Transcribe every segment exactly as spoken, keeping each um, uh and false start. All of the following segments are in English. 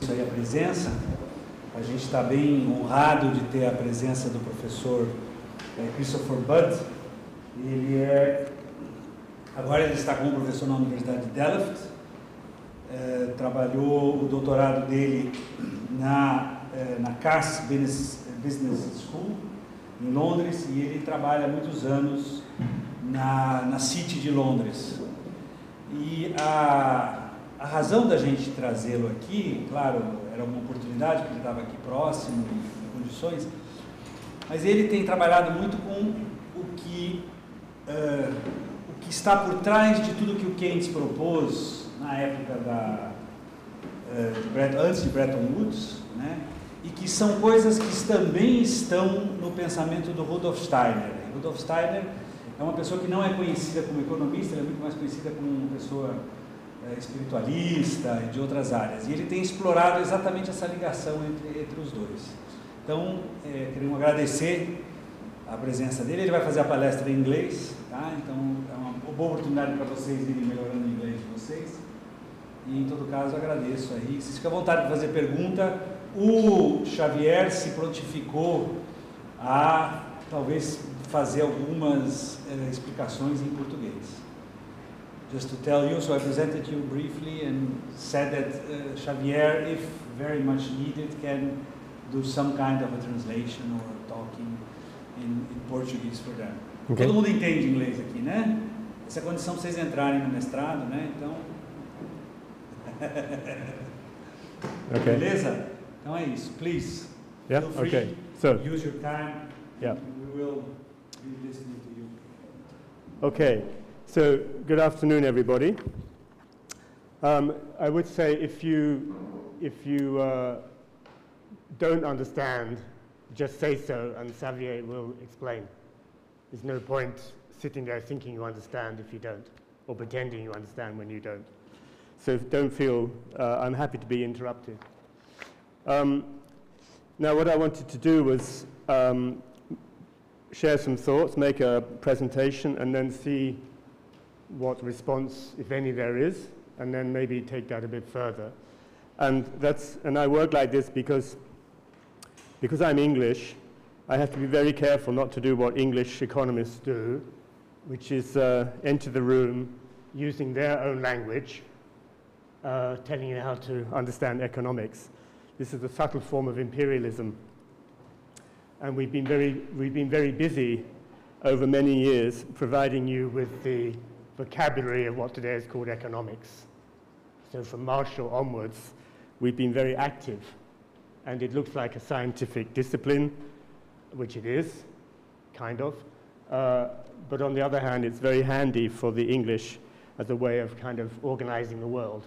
Aí a presença, a gente está bem honrado de ter a presença do professor é, Christopher Budd. Ele é, agora ele está como professor na Universidade de Delft, é, trabalhou o doutorado dele na, é, na Cass Business, Business School, em Londres, e ele trabalha há muitos anos na, na City de Londres. E a A razão da gente trazê-lo aqui, claro, era uma oportunidade, porque ele estava aqui próximo, em condições, mas ele tem trabalhado muito com o que, uh, o que está por trás de tudo que o Keynes propôs na época da, uh, de Bretton, antes de Bretton Woods, né? E que são coisas que também estão no pensamento do Rudolf Steiner. Rudolf Steiner é uma pessoa que não é conhecida como economista, ele é muito mais conhecida como uma pessoa espiritualista e de outras áreas. E ele tem explorado exatamente essa ligação entre, entre os dois. Então, é, queremos agradecer a presença dele. Ele vai fazer a palestra em inglês, tá? Então, é uma boa oportunidade para vocês irem melhorando o inglês de vocês. E, em todo caso, agradeço aí. Vocês ficam à vontade de fazer pergunta. O Xavier se prontificou a, talvez, fazer algumas é, explicações em português. Just to tell you, so I presented you briefly and said that uh, Xavier, if very much needed, can do some kind of a translation or talking in, in Portuguese for them. Okay. Todo mundo entende inglês aqui, né? Essa é a condição para vocês entrarem no mestrado, né? Então... okay. Beleza? Então é isso. Please, yeah? feel free, okay. So, use your time, yeah. we will be listening to you. Okay. So, good afternoon, everybody. Um, I would say if you, if you uh, don't understand, just say so, and Xavier will explain. There's no point sitting there thinking you understand if you don't, or pretending you understand when you don't. So don't feel, uh, I'm happy to be interrupted. Um, now, what I wanted to do was um, share some thoughts, make a presentation, and then see what response, if any, there is, and then maybe take that a bit further. And that's, and I work like this because, because I'm English, I have to be very careful not to do what English economists do, which is uh, enter the room using their own language, uh, telling you how to understand economics. This is a subtle form of imperialism. And we've been very, we've been very busy over many years providing you with the vocabulary of what today is called economics. So from Marshall onwards, we've been very active, and it looks like a scientific discipline, which it is, kind of, uh, but on the other hand, it's very handy for the English as a way of kind of organizing the world.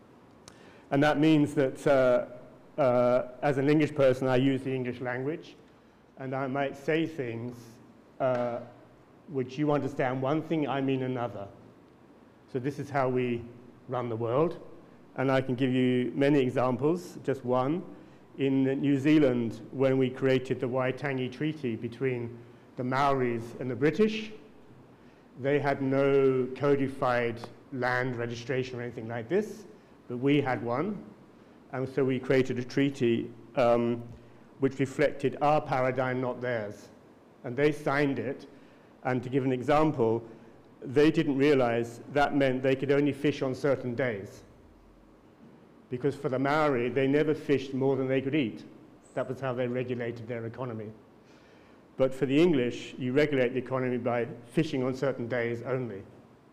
And that means that uh, uh, as an English person, I use the English language, and I might say things uh, which you understand one thing, I mean another. So this is how we run the world. And I can give you many examples, just one. In New Zealand, when we created the Waitangi Treaty between the Maoris and the British, they had no codified land registration or anything like this, but we had one. And so we created a treaty um, which reflected our paradigm, not theirs. And they signed it. And to give an example, they didn't realize that meant they could only fish on certain days. Because for the Maori, they never fished more than they could eat. That was how they regulated their economy. But for the English, you regulate the economy by fishing on certain days only.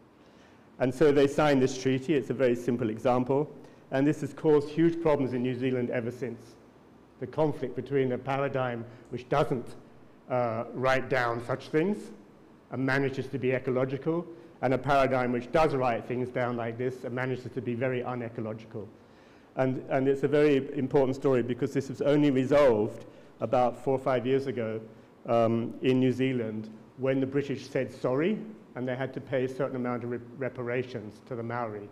And so they signed this treaty. It's a very simple example. And this has caused huge problems in New Zealand ever since. The conflict between a paradigm which doesn't uh, write down such things and manages to be ecological, and a paradigm which does write things down like this and manages to be very unecological. And, and it's a very important story because this was only resolved about four or five years ago um, in New Zealand when the British said sorry and they had to pay a certain amount of re reparations to the Maori.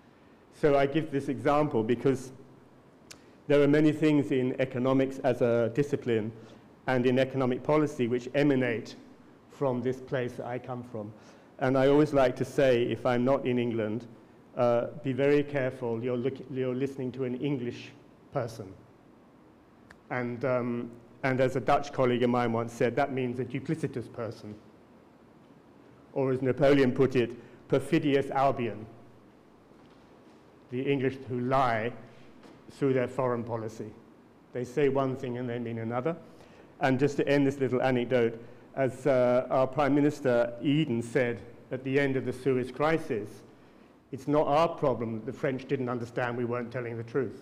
So I give this example because there are many things in economics as a discipline and in economic policy which emanate from this place that I come from. And I always like to say, if I'm not in England, uh, be very careful, you're, look, you're listening to an English person. And, um, and as a Dutch colleague of mine once said, that means a duplicitous person. Or as Napoleon put it, perfidious Albion, the English who lie through their foreign policy. They say one thing and they mean another. And just to end this little anecdote, as uh, our Prime Minister Eden said at the end of the Suez crisis, it's not our problem that the French didn't understand we weren't telling the truth.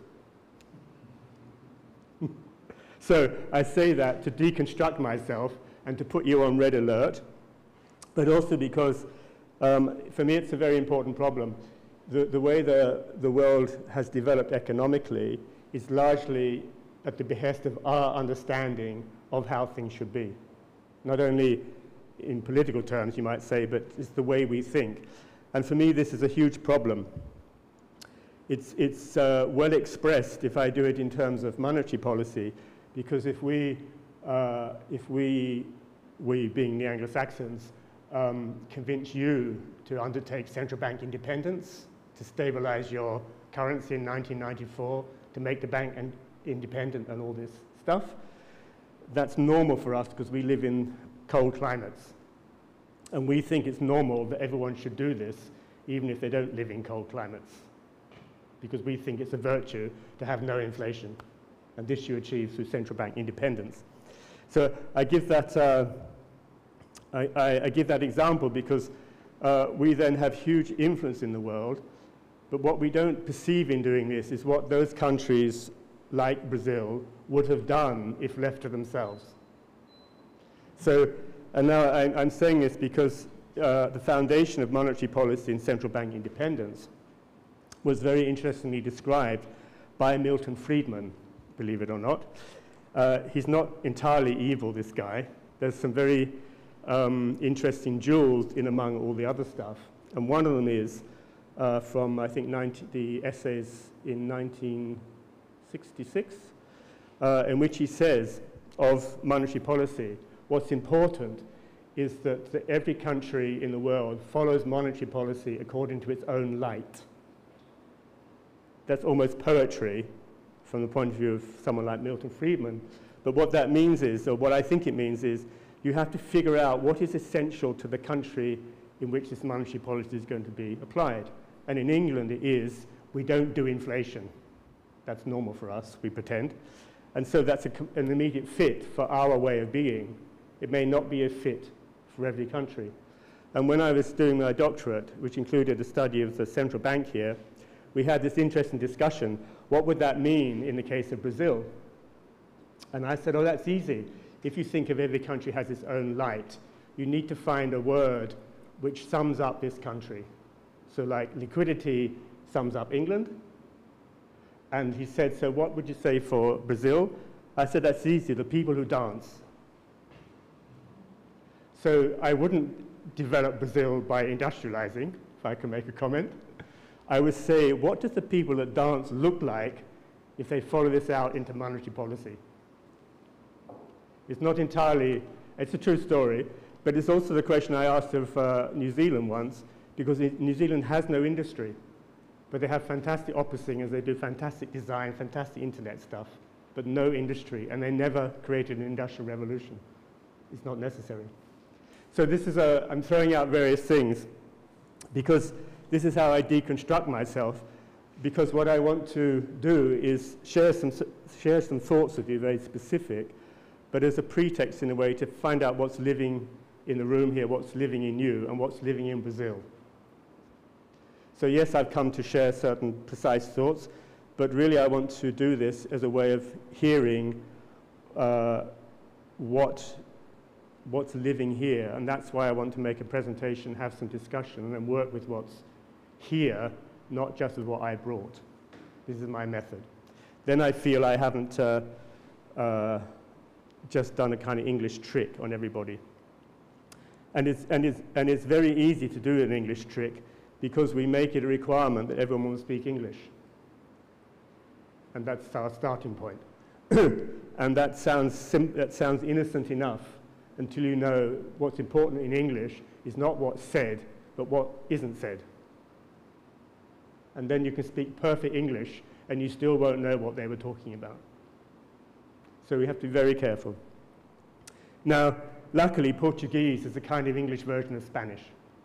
So I say that to deconstruct myself and to put you on red alert, but also because um, for me it's a very important problem. The, the way the, the world has developed economically is largely at the behest of our understanding of how things should be. Not only in political terms, you might say, but it's the way we think. And for me, this is a huge problem. It's, it's uh, well expressed if I do it in terms of monetary policy, because if we, uh, if we, we being the Anglo-Saxons, um, convince you to undertake central bank independence, to stabilize your currency in nineteen ninety-four, to make the bank and independent and all this stuff, that's normal for us because we live in cold climates. And we think it's normal that everyone should do this, even if they don't live in cold climates, because we think it's a virtue to have no inflation. And this you achieve through central bank independence. So I give that, uh, I, I, I give that example because uh, we then have huge influence in the world, but what we don't perceive in doing this is what those countries like Brazil would have done if left to themselves. So, and now I, I'm saying this because uh, the foundation of monetary policy and central bank independence was very interestingly described by Milton Friedman, believe it or not. Uh, he's not entirely evil, this guy. There's some very um, interesting jewels in among all the other stuff. And one of them is uh, from, I think, ninety, the essays in nineteen sixty-six, uh, in which he says of monetary policy, what's important is that, that every country in the world follows monetary policy according to its own light. That's almost poetry from the point of view of someone like Milton Friedman. But what that means is, or what I think it means is, you have to figure out what is essential to the country in which this monetary policy is going to be applied. And in England it is, we don't do inflation. That's normal for us, we pretend. And so that's a, an immediate fit for our way of being. It may not be a fit for every country. And when I was doing my doctorate, which included a study of the central bank here, we had this interesting discussion. What would that mean in the case of Brazil? And I said, oh, that's easy. If you think of every country has its own light, you need to find a word which sums up this country. So like liquidity sums up England. And he said, so what would you say for Brazil? I said, that's easy, the people who dance. So I wouldn't develop Brazil by industrializing, if I can make a comment. I would say, what does the people that dance look like if they follow this out into monetary policy? It's not entirely, it's a true story, but it's also the question I asked of uh, New Zealand once, because it, New Zealand has no industry, but they have fantastic opera singers, they do fantastic design, fantastic internet stuff, but no industry, and they never created an industrial revolution. It's not necessary. So this is a, I'm throwing out various things, because this is how I deconstruct myself, because what I want to do is share some, share some thoughts with you, very specific, but as a pretext in a way to find out what's living in the room here, what's living in you, and what's living in Brazil. So yes, I've come to share certain precise thoughts, but really I want to do this as a way of hearing uh, what, what's living here, and that's why I want to make a presentation, have some discussion, and then work with what's here, not just with what I brought. This is my method. Then I feel I haven't uh, uh, just done a kind of English trick on everybody. And it's, and, it's, and it's very easy to do an English trick because we make it a requirement that everyone will speak English. And that's our starting point. And that sounds, sim that sounds innocent enough until you know what's important in English is not what's said, but what isn't said. and then you can speak perfect English and you still won't know what they were talking about. So we have to be very careful. Now, luckily, Portuguese is a kind of English version of Spanish.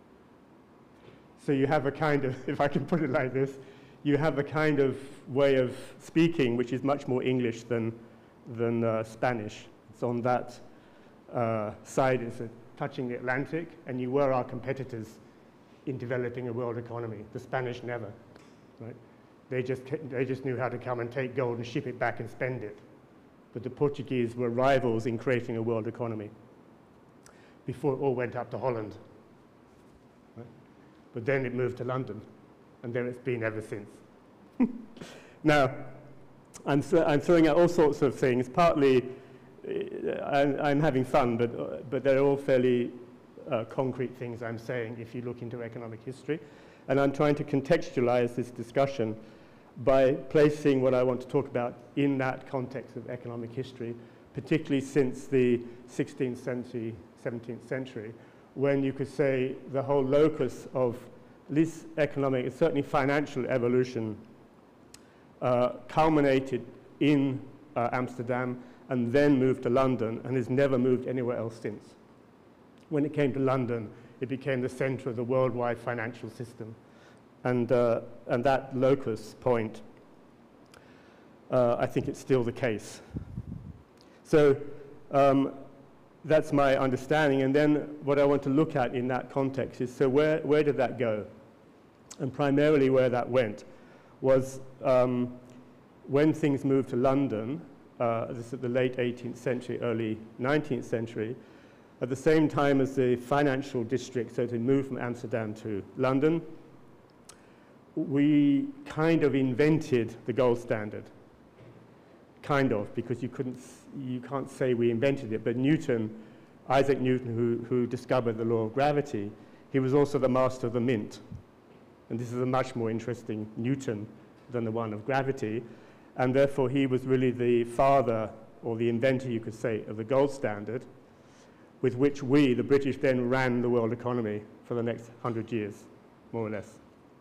So you have a kind of, if I can put it like this, you have a kind of way of speaking which is much more English than, than uh, Spanish. It's on that uh, side, it's uh, touching the Atlantic, and you were our competitors in developing a world economy. The Spanish never, right? They just, they just knew how to come and take gold and ship it back and spend it. But the Portuguese were rivals in creating a world economy before it all went up to Holland. Right? But then it moved to London, and there it's been ever since. Now, I'm, th I'm throwing out all sorts of things. Partly, uh, I'm, I'm having fun, but, uh, but they're all fairly uh, concrete things I'm saying if you look into economic history. And I'm trying to contextualize this discussion by placing what I want to talk about in that context of economic history, particularly since the sixteenth century, seventeenth century, when you could say the whole locus of at least economic and certainly financial evolution uh, culminated in uh, Amsterdam and then moved to London and has never moved anywhere else since. When it came to London, it became the center of the worldwide financial system. And, uh, and that locus point, uh, I think it's still the case. So um, that's my understanding. And then what I want to look at in that context is, so where, where did that go? And primarily where that went was um, when things moved to London, uh, this is the late eighteenth century, early nineteenth century, at the same time as the financial district, so to move from Amsterdam to London, we kind of invented the gold standard. Kind of, because you couldn't, you can't say we invented it, but Newton, Isaac Newton, who, who discovered the law of gravity, he was also the master of the mint. And this is a much more interesting Newton than the one of gravity, and therefore he was really the father, or the inventor, you could say, of the gold standard, with which we, the British, then ran the world economy for the next hundred years, more or less.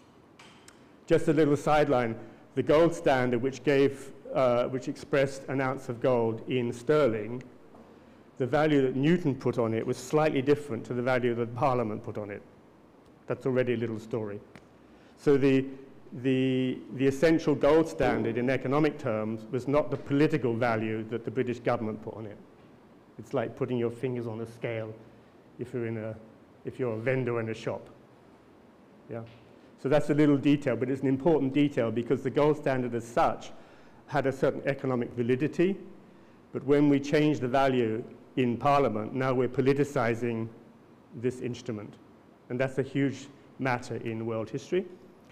Just a little sideline, the gold standard, which gave, uh, which expressed an ounce of gold in sterling, the value that Newton put on it was slightly different to the value that Parliament put on it. That's already a little story. So the, the, the essential gold standard in economic terms was not the political value that the British government put on it. It's like putting your fingers on a scale if you're, in a, if you're a vendor in a shop. Yeah. So that's a little detail, but it's an important detail because the gold standard as such had a certain economic validity, but when we changed the value in Parliament, now we're politicizing this instrument. And that's a huge matter in world history.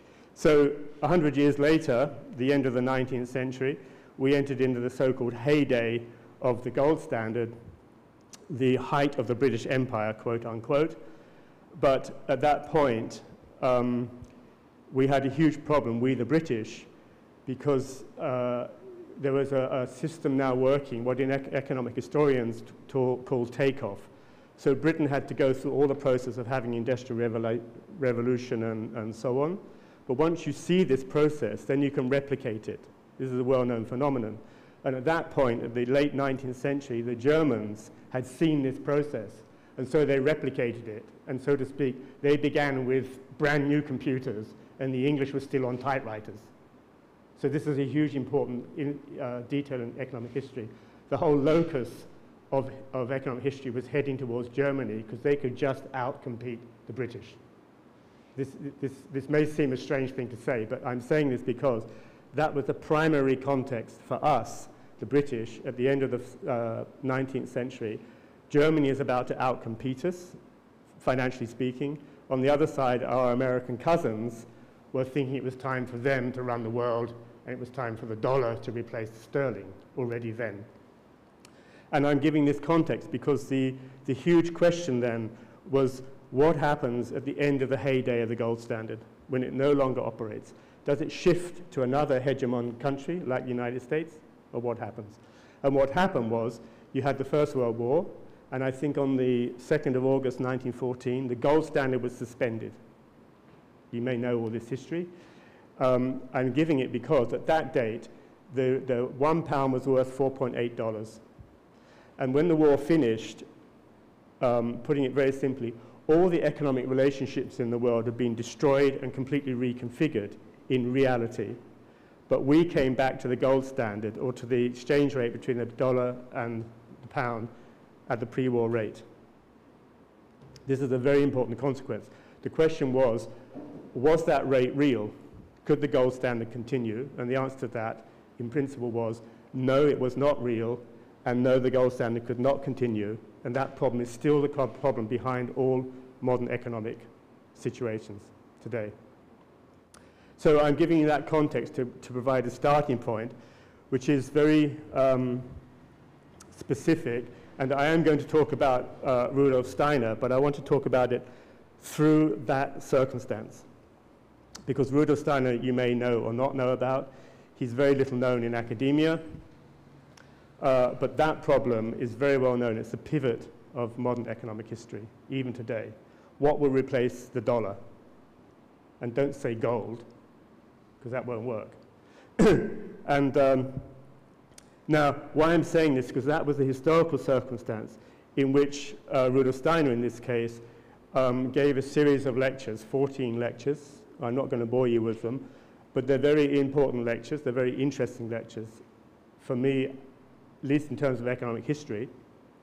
So a hundred years later, the end of the nineteenth century, we entered into the so-called heyday of the gold standard, the height of the British Empire, quote unquote. But at that point, um, we had a huge problem, we the British, because uh, there was a, a system now working, what in ec economic historians call takeoff. So Britain had to go through all the process of having industrial revolu revolution and, and so on. But once you see this process, then you can replicate it. This is a well-known phenomenon. And at that point, at the late nineteenth century, the Germans had seen this process, and so they replicated it. And so to speak, they began with brand new computers, and the English was still on typewriters. So this is a huge important in, uh, detail in economic history. The whole locus of, of economic history was heading towards Germany because they could just outcompete the British. This, this, this may seem a strange thing to say, but I'm saying this because that was the primary context for us, the British, at the end of the uh, nineteenth century. Germany is about to outcompete us, financially speaking. On the other side, our American cousins were thinking it was time for them to run the world, and it was time for the dollar to replace the sterling already then. And I'm giving this context because the, the huge question then was, what happens at the end of the heyday of the gold standard when it no longer operates? Does it shift to another hegemon country like the United States, or what happens? And what happened was you had the First World War, and I think on the second of August nineteen fourteen, the gold standard was suspended. You may know all this history. Um, I'm giving it because at that date, the, the one pound was worth four point eight dollars. And when the war finished, um, putting it very simply, all the economic relationships in the world have been destroyed and completely reconfigured in reality. But we came back to the gold standard, or to the exchange rate between the dollar and the pound at the pre-war rate. This is a very important consequence. The question was, was that rate real? Could the gold standard continue? And the answer to that, in principle, was no, it was not real, and no, the gold standard could not continue. And that problem is still the problem behind all modern economic situations today. So I'm giving you that context to, to provide a starting point, which is very um, specific. And I am going to talk about uh, Rudolf Steiner, but I want to talk about it through that circumstance. Because Rudolf Steiner, you may know or not know about. He's very little known in academia. Uh, but that problem is very well known. It's the pivot of modern economic history, even today. What will replace the dollar? And don't say gold, because that won't work. And um, now, why I'm saying this, because that was the historical circumstance in which uh, Rudolf Steiner, in this case, um, gave a series of lectures, fourteen lectures. I'm not going to bore you with them, but they're very important lectures. They're very interesting lectures for me, at least in terms of economic history.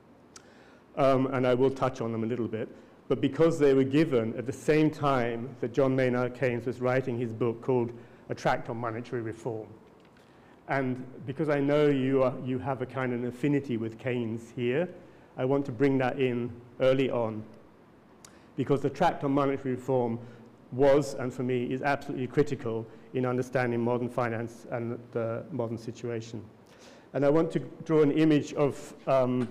Um, and I will touch on them a little bit. But because they were given at the same time that John Maynard Keynes was writing his book called A Tract on Monetary Reform. And because I know you, are, you have a kind of an affinity with Keynes here, I want to bring that in early on. Because the Tract on Monetary Reform was, and for me, is absolutely critical in understanding modern finance and the modern situation. And I want to draw an image of, um,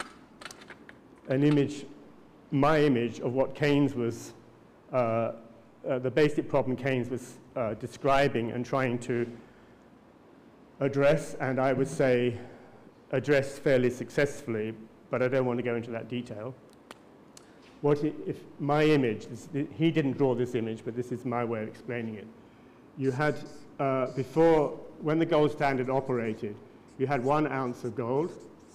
an image, my image of what Keynes was, uh, uh, the basic problem Keynes was uh, describing and trying to address, and I would say address fairly successfully, but I don't want to go into that detail. What he, if my image, this, he didn't draw this image, but this is my way of explaining it. You had, uh, before, when the gold standard operated, you had one ounce of gold,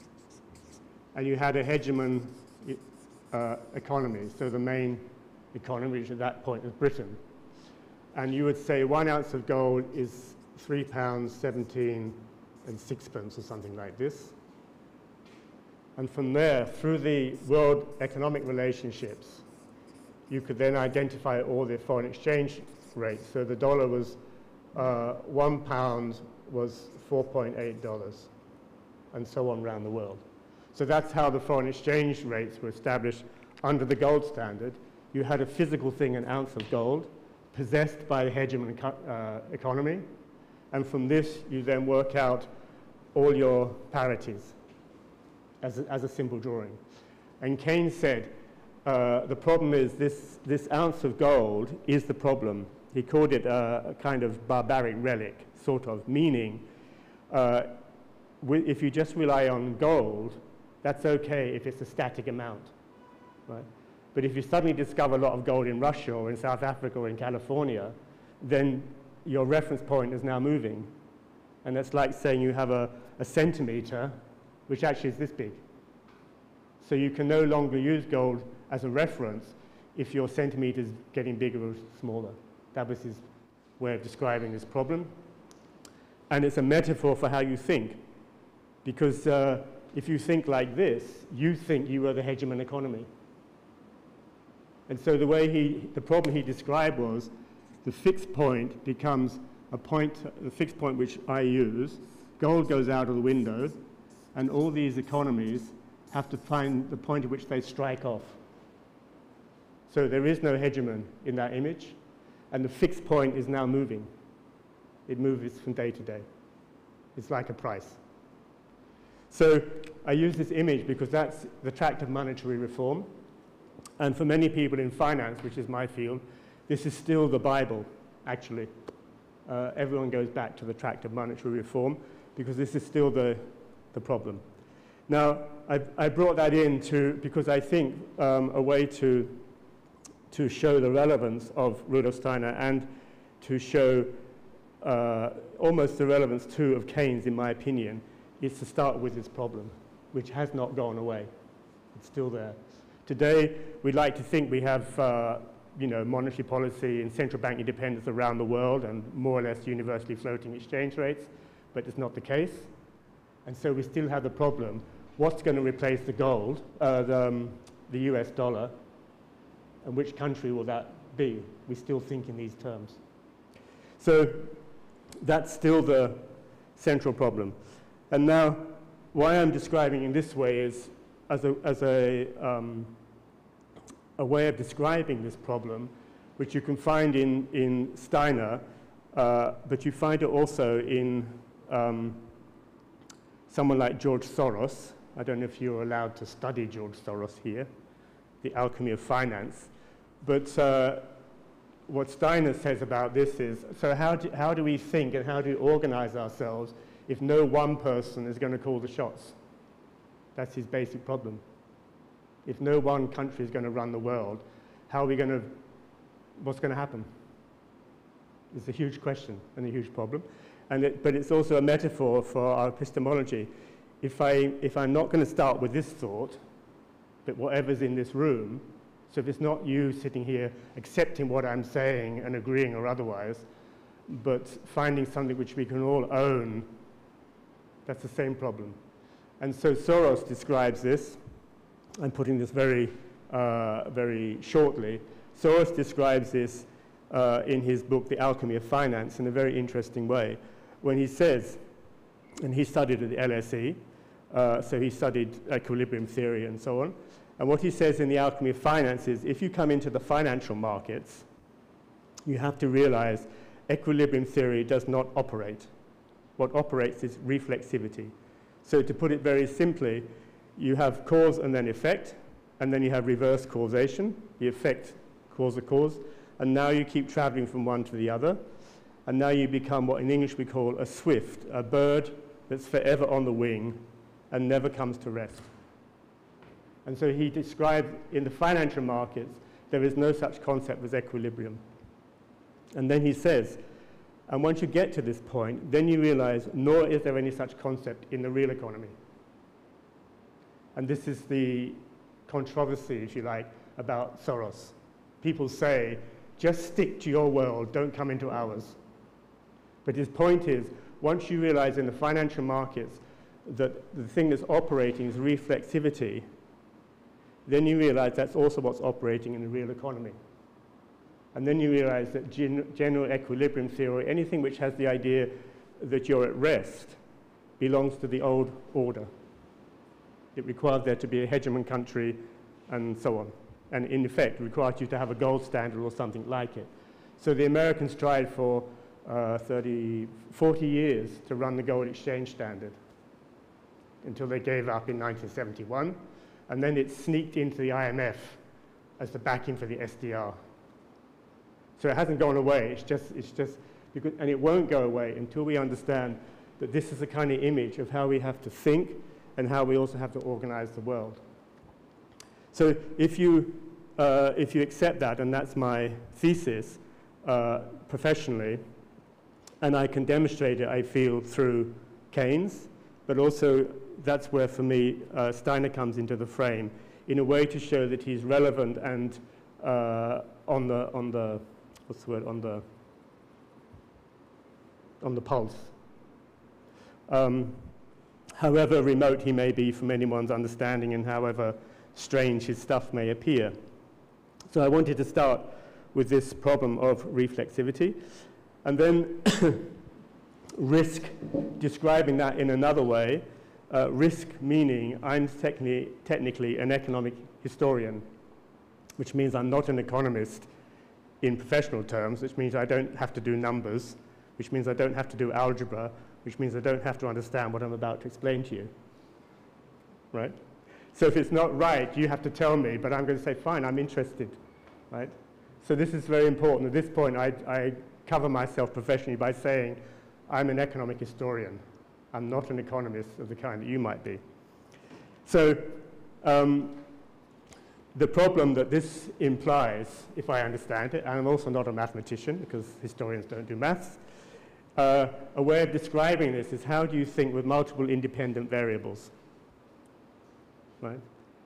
and you had a hegemon uh, economy, so the main economy, which at that point was Britain. And you would say one ounce of gold is three pounds, seventeen and sixpence, or something like this. And from there, through the world economic relationships, you could then identify all the foreign exchange rates. So the dollar was, uh, one pound was four point eight dollars, and so on around the world. So that's how the foreign exchange rates were established under the gold standard. You had a physical thing, an ounce of gold, possessed by the hegemon eco uh, economy. And from this, you then work out all your parities as a, as a simple drawing. And Keynes said, uh, the problem is this, this ounce of gold is the problem. He called it a, a kind of barbaric relic, sort of, meaning uh, if you just rely on gold, that's okay if it's a static amount, right? But if you suddenly discover a lot of gold in Russia or in South Africa or in California, then your reference point is now moving. And that's like saying you have a, a centimeter, which actually is this big. So you can no longer use gold as a reference if your centimeter is getting bigger or smaller. That was his way of describing this problem. And it's a metaphor for how you think. Because uh, if you think like this, you think you are the hegemon economy. And so the way he, the problem he described was the fixed point becomes a point, the fixed point which I use, gold goes out of the window, and all these economies have to find the point at which they strike off. So there is no hegemon in that image, and the fixed point is now moving. It moves from day to day. It's like a price. So I use this image because that's the tract of monetary reform. And for many people in finance, which is my field, this is still the Bible, actually. Uh, everyone goes back to the tract of monetary reform because this is still the, the problem. Now, I, I brought that in to, because I think um, a way to, to show the relevance of Rudolf Steiner and to show uh, almost the relevance too of Keynes, in my opinion, is to start with this problem, which has not gone away. It's still there. Today, we'd like to think we have uh, you know, monetary policy and central bank independence around the world and more or less universally floating exchange rates, but it's not the case. And so we still have the problem, what's going to replace the gold, uh, the, um, the U S dollar, and which country will that be? We still think in these terms. So that's still the central problem. And now, why I'm describing in this way is as a, as a, um, a way of describing this problem, which you can find in, in Steiner, uh, but you find it also in um, someone like George Soros. I don't know if you're allowed to study George Soros here, The Alchemy of Finance. But uh, what Steiner says about this is, so how do, how do we think and how do we organize ourselves if no one person is going to call the shots? That's his basic problem. If no one country is going to run the world, how are we going to, what's going to happen? It's a huge question and a huge problem. And it, but it's also a metaphor for our epistemology. If, I, if I'm not going to start with this thought, but whatever's in this room, so if it's not you sitting here accepting what I'm saying and agreeing or otherwise, but finding something which we can all own, that's the same problem. And so Soros describes this. I'm putting this very, uh, very shortly. Soros describes this uh, in his book, The Alchemy of Finance, in a very interesting way, when he says, and he studied at the L S E, uh, so he studied equilibrium theory and so on, and what he says in The Alchemy of Finance is, if you come into the financial markets, you have to realize equilibrium theory does not operate. What operates is reflexivity. So to put it very simply, you have cause and then effect, and then you have reverse causation. The effect cause a cause, and now you keep traveling from one to the other, and now you become what in English we call a swift, a bird that's forever on the wing and never comes to rest. And so he described in the financial markets, there is no such concept as equilibrium. And then he says, and once you get to this point, then you realize, nor is there any such concept in the real economy. And this is the controversy, if you like, about Soros. People say, just stick to your world, don't come into ours. But his point is, once you realize in the financial markets that the thing that's operating is reflexivity, then you realize that's also what's operating in the real economy. And then you realize that gen general equilibrium theory, anything which has the idea that you're at rest, belongs to the old order. It requires there to be a hegemon country and so on. And in effect, it requires you to have a gold standard or something like it. So the Americans tried for uh, thirty, forty years to run the gold exchange standard until they gave up in nineteen seventy-one. And then it sneaked into the I M F as the backing for the S D R. So it hasn't gone away, it's just, it's just because, and it won't go away until we understand that this is a kind of image of how we have to think and how we also have to organize the world. So if you, uh, if you accept that, and that's my thesis uh, professionally, and I can demonstrate it, I feel, through Keynes, but also that's where, for me, uh, Steiner comes into the frame in a way to show that he's relevant and uh, on the, on the, what's the word, on the, on the pulse. Um, however remote he may be from anyone's understanding and however strange his stuff may appear. So I wanted to start with this problem of reflexivity, and then risk, describing that in another way, uh, risk meaning I'm techni technically an economic historian, which means I'm not an economist in professional terms, which means I don't have to do numbers, which means I don't have to do algebra, which means I don't have to understand what I'm about to explain to you, right? So if it's not right, you have to tell me, but I'm going to say, fine, I'm interested, right? So this is very important. At this point, I, I cover myself professionally by saying, I'm an economic historian. I'm not an economist of the kind that you might be. So um, the problem that this implies, if I understand it, and I'm also not a mathematician, because historians don't do maths, Uh, a way of describing this is how do you think with multiple independent variables, right?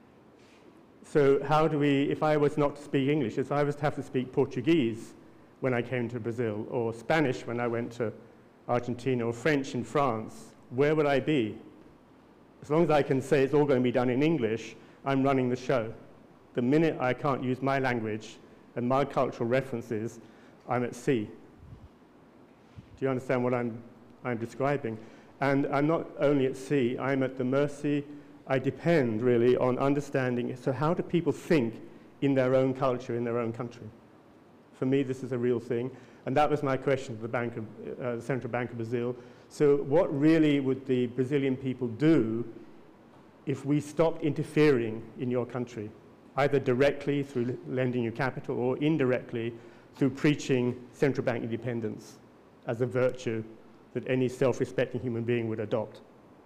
So how do we, if I was not to speak English, if I was to have to speak Portuguese when I came to Brazil, or Spanish when I went to Argentina, or French in France, where would I be? As long as I can say it's all going to be done in English, I'm running the show. The minute I can't use my language and my cultural references, I'm at sea. Do you understand what I'm, I'm describing? And I'm not only at sea, I'm at the mercy, I depend really on understanding, so how do people think in their own culture, in their own country? For me, this is a real thing. And that was my question to the, Bank of, uh, the Central Bank of Brazil. So what really would the Brazilian people do if we stopped interfering in your country, either directly through lending you capital or indirectly through preaching central bank independence as a virtue that any self-respecting human being would adopt?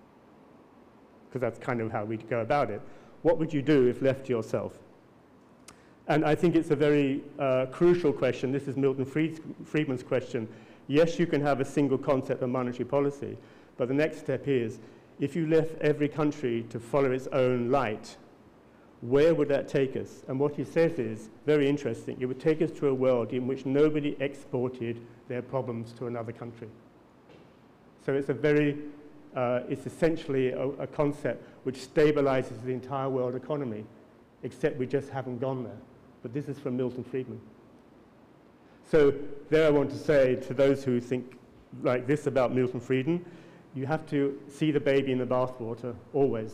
Because that's kind of how we go about it. What would you do if left to yourself? And I think it's a very uh, crucial question. This is Milton Fried Friedman's question. Yes, you can have a single concept of monetary policy, but the next step is, if you left every country to follow its own light, where would that take us? And what he says is, very interesting, it would take us to a world in which nobody exported their problems to another country. So it's a very, uh, it's essentially a, a concept which stabilizes the entire world economy, except we just haven't gone there. But this is from Milton Friedman. So there I want to say to those who think like this about Milton Friedman, you have to see the baby in the bathwater, always,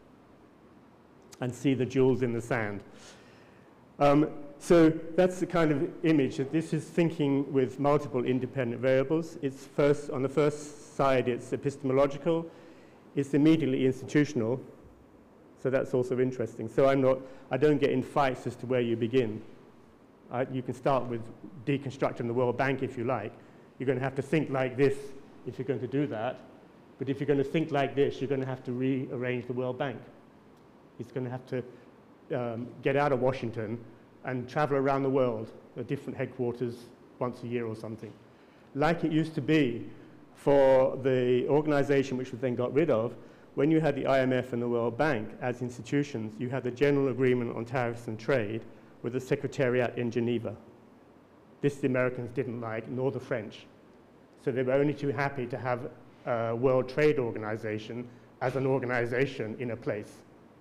and see the jewels in the sand. Um, so that's the kind of image that this is thinking with multiple independent variables. It's first, on the first side, it's epistemological. It's immediately institutional. So that's also interesting. So I'm not, I don't get in fights as to where you begin. I, you can start with deconstructing the World Bank if you like. You're going to have to think like this if you're going to do that. But if you're going to think like this, you're going to have to rearrange the World Bank. It's going to have to um, get out of Washington and travel around the world, at different headquarters once a year or something. Like it used to be for the organization which was then got rid of, when you had the I M F and the World Bank as institutions, you had the General Agreement on Tariffs and Trade with the Secretariat in Geneva. This the Americans didn't like, nor the French. So they were only too happy to have a World Trade Organization as an organization in a place.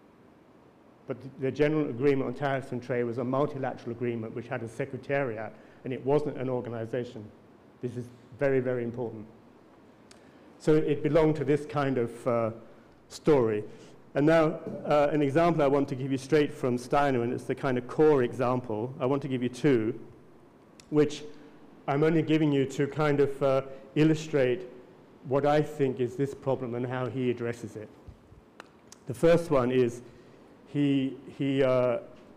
But the General Agreement on Tariffs and Trade was a multilateral agreement which had a secretariat, and it wasn't an organization. This is very, very important. So it belonged to this kind of uh, story. And now, uh, an example I want to give you straight from Steiner, and it's the kind of core example. I want to give you two, which I'm only giving you to kind of uh, illustrate what I think is this problem and how he addresses it. The first one is he, he, uh,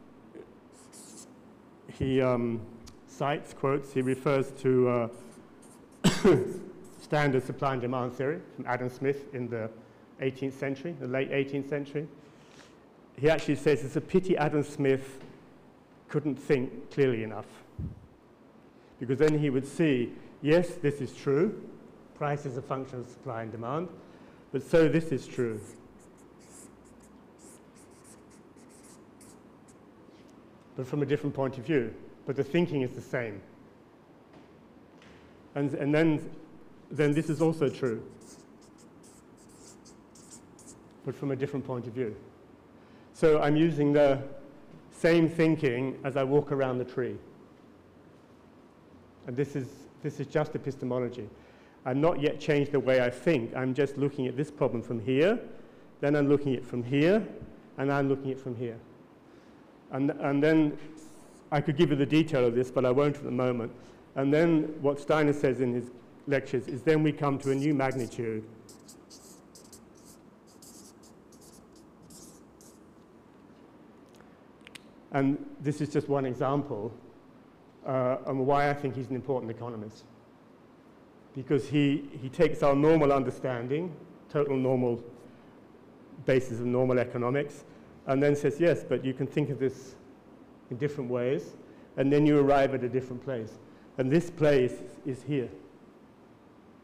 he um, cites, quotes, he refers to uh, standard supply and demand theory from Adam Smith in the eighteenth century, the late eighteenth century. He actually says it's a pity Adam Smith couldn't think clearly enough. Because then he would see, yes, this is true. Price is a function of supply and demand. But so this is true. But from a different point of view. But the thinking is the same. And, and then, then this is also true. But from a different point of view. So I'm using the same thinking as I walk around the tree. And this is, this is just epistemology. I'm not yet changed the way I think. I'm just looking at this problem from here, then I'm looking at it from here, and I'm looking at it from here. And, and then I could give you the detail of this, but I won't at the moment. And then what Steiner says in his lectures is then we come to a new magnitude. And this is just one example uh, on why I think he's an important economist. Because he, he takes our normal understanding, total normal basis of normal economics, and then says, yes, but you can think of this in different ways, and then you arrive at a different place. And this place is here.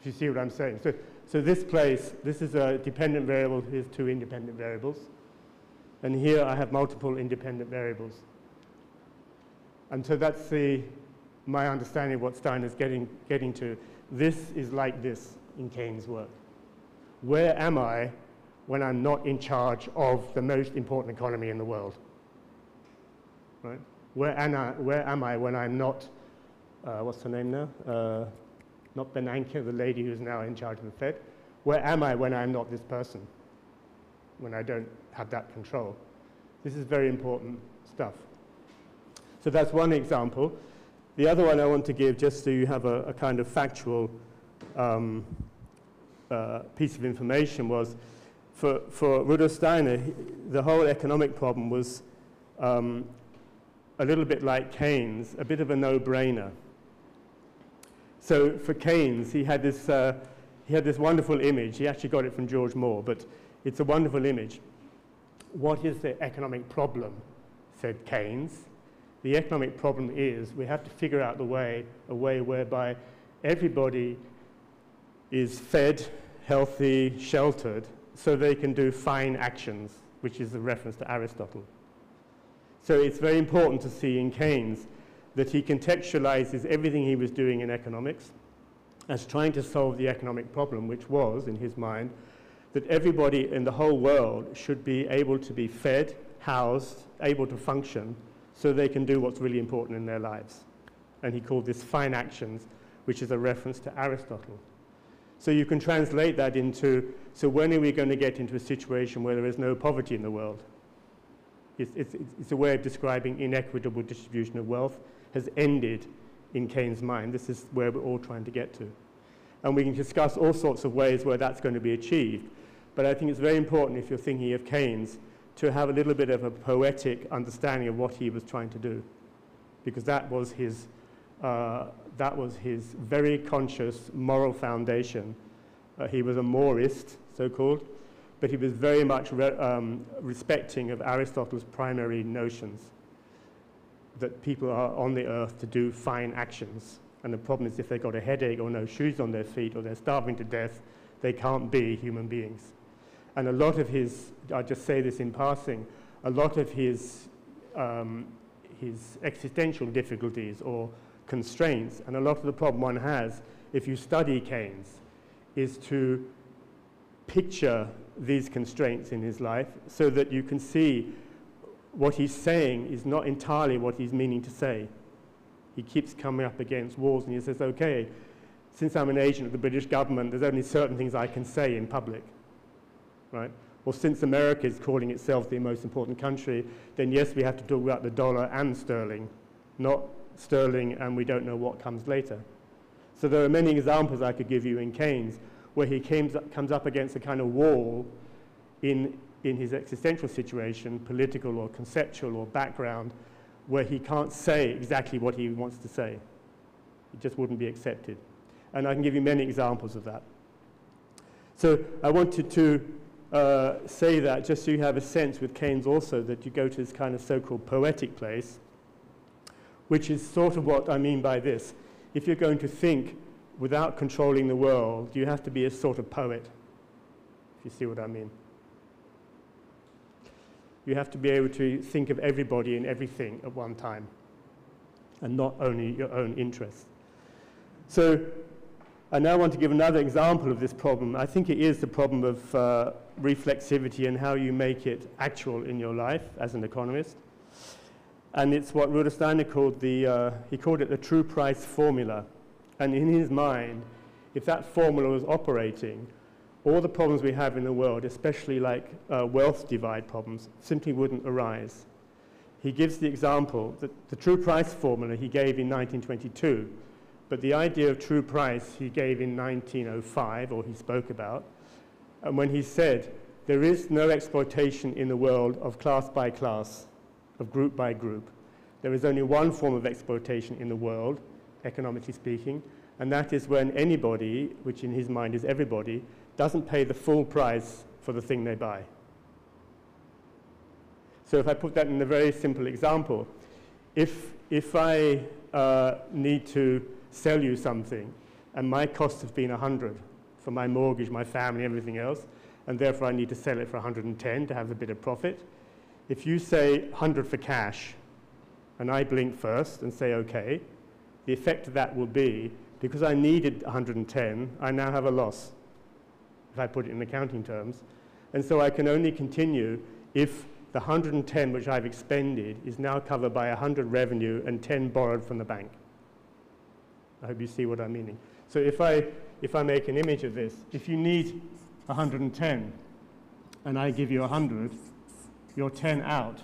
if you see what I'm saying. So, so this place, this is a dependent variable, here's two independent variables. And here I have multiple independent variables. And so that's the, my understanding of what Steiner's getting, getting to. This is like this in Keynes' work. Where am I when I'm not in charge of the most important economy in the world? Right? Where am I, where am I when I'm not, uh, what's her name now? Uh, not Bernanke, the lady who's now in charge of the Fed. Where am I when I'm not this person? When I don't have that control? This is very important stuff. So that's one example. The other one I want to give, just so you have a, a kind of factual um, uh, piece of information, was for, for Rudolf Steiner, he, the whole economic problem was um, a little bit like Keynes, a bit of a no-brainer. So for Keynes, he had this, uh, he had this wonderful image. He actually got it from George Moore, but it's a wonderful image. What is the economic problem, said Keynes. The economic problem is we have to figure out the way, a way whereby everybody is fed, healthy, sheltered, so they can do fine actions, which is a reference to Aristotle. So it's very important to see in Keynes that he contextualizes everything he was doing in economics as trying to solve the economic problem, which was, in his mind, that everybody in the whole world should be able to be fed, housed, able to function, so they can do what's really important in their lives. And he called this fine actions, which is a reference to Aristotle. So you can translate that into, so when are we going to get into a situation where there is no poverty in the world? It's, it's, it's a way of describing inequitable distribution of wealth has ended in Keynes' mind. This is where we're all trying to get to. And we can discuss all sorts of ways where that's going to be achieved. But I think it's very important, if you're thinking of Keynes, to have a little bit of a poetic understanding of what he was trying to do. Because that was his, uh, that was his very conscious moral foundation. Uh, he was a morist, so-called, but he was very much re um, respecting of Aristotle's primary notions, that people are on the earth to do fine actions. And the problem is if they've got a headache or no shoes on their feet or they're starving to death, they can't be human beings. And a lot of his, I'll just say this in passing, a lot of his, um, his existential difficulties or constraints, and a lot of the problem one has if you study Keynes, is to picture these constraints in his life so that you can see what he's saying is not entirely what he's meaning to say. He keeps coming up against walls and he says, okay, since I'm an agent of the British government, there's only certain things I can say in public, right? Or since America is calling itself the most important country, then yes, we have to talk about the dollar and sterling, not sterling and we don't know what comes later. So there are many examples I could give you in Keynes where he comes up, comes up against a kind of wall in, in his existential situation, political or conceptual or background, where he can't say exactly what he wants to say. It just wouldn't be accepted. And I can give you many examples of that. So I wanted to uh, say that just so you have a sense with Keynes also that you go to this kind of so-called poetic place, which is sort of what I mean by this. If you're going to think without controlling the world, you have to be a sort of poet, if you see what I mean. You have to be able to think of everybody and everything at one time, and not only your own interests. So I now want to give another example of this problem. I think it is the problem of uh, reflexivity and how you make it actual in your life as an economist. And it's what Rudolf Steiner called the, uh, he called it the true price formula. And in his mind, if that formula was operating, all the problems we have in the world, especially like uh, wealth divide problems, simply wouldn't arise. He gives the example that the true price formula he gave in nineteen twenty-two, but the idea of true price he gave in nineteen oh five, or he spoke about, and when he said, there is no exploitation in the world of class by class, of group by group. There is only one form of exploitation in the world, economically speaking, and that is when anybody, which in his mind is everybody, doesn't pay the full price for the thing they buy. So if I put that in a very simple example, if, if I uh, need to sell you something, and my costs have been one hundred for my mortgage, my family, everything else, and therefore I need to sell it for one hundred and ten to have a bit of profit. If you say one hundred for cash, and I blink first and say okay, the effect of that will be, because I needed one hundred and ten, I now have a loss, if I put it in accounting terms. And so I can only continue if the one hundred and ten which I've expended is now covered by one hundred revenue and ten borrowed from the bank. I hope you see what I'm meaning. So if I, if I make an image of this, if you need one hundred and ten and I give you one hundred, you're ten out.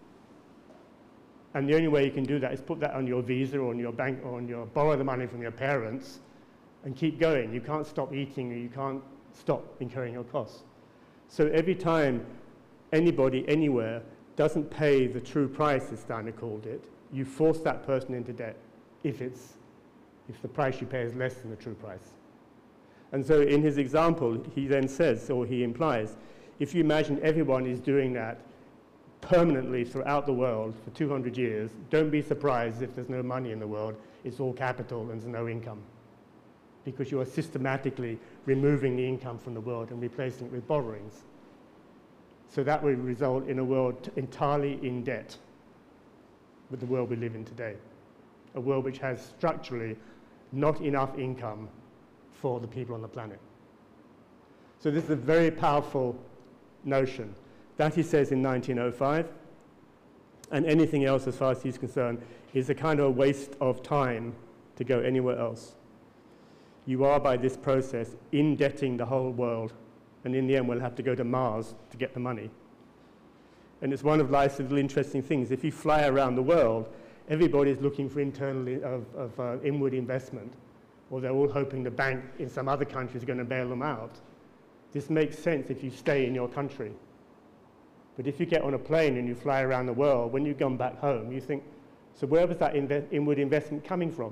And the only way you can do that is put that on your Visa or on your bank or on your, borrow the money from your parents and keep going. You can't stop eating or you can't stop incurring your costs. So every time anybody anywhere doesn't pay the true price, as Steiner called it, you force that person into debt if, it's, if the price you pay is less than the true price. And so in his example, he then says, or he implies, if you imagine everyone is doing that permanently throughout the world for two hundred years, don't be surprised if there's no money in the world, it's all capital and there's no income. Because you are systematically removing the income from the world and replacing it with borrowings. So that will result in a world entirely in debt with the world we live in today. A world which has structurally not enough income for the people on the planet. So this is a very powerful notion. That he says in nineteen oh five, and anything else as far as he's concerned is a kind of a waste of time to go anywhere else. You are, by this process, indebting the whole world, and in the end we'll have to go to Mars to get the money. And it's one of life's little interesting things. If you fly around the world, everybody's looking for internal of, of uh, inward investment, or they're all hoping the bank in some other country is going to bail them out. This makes sense if you stay in your country. But if you get on a plane and you fly around the world, when you come back home, you think, so where was that inve- inward investment coming from?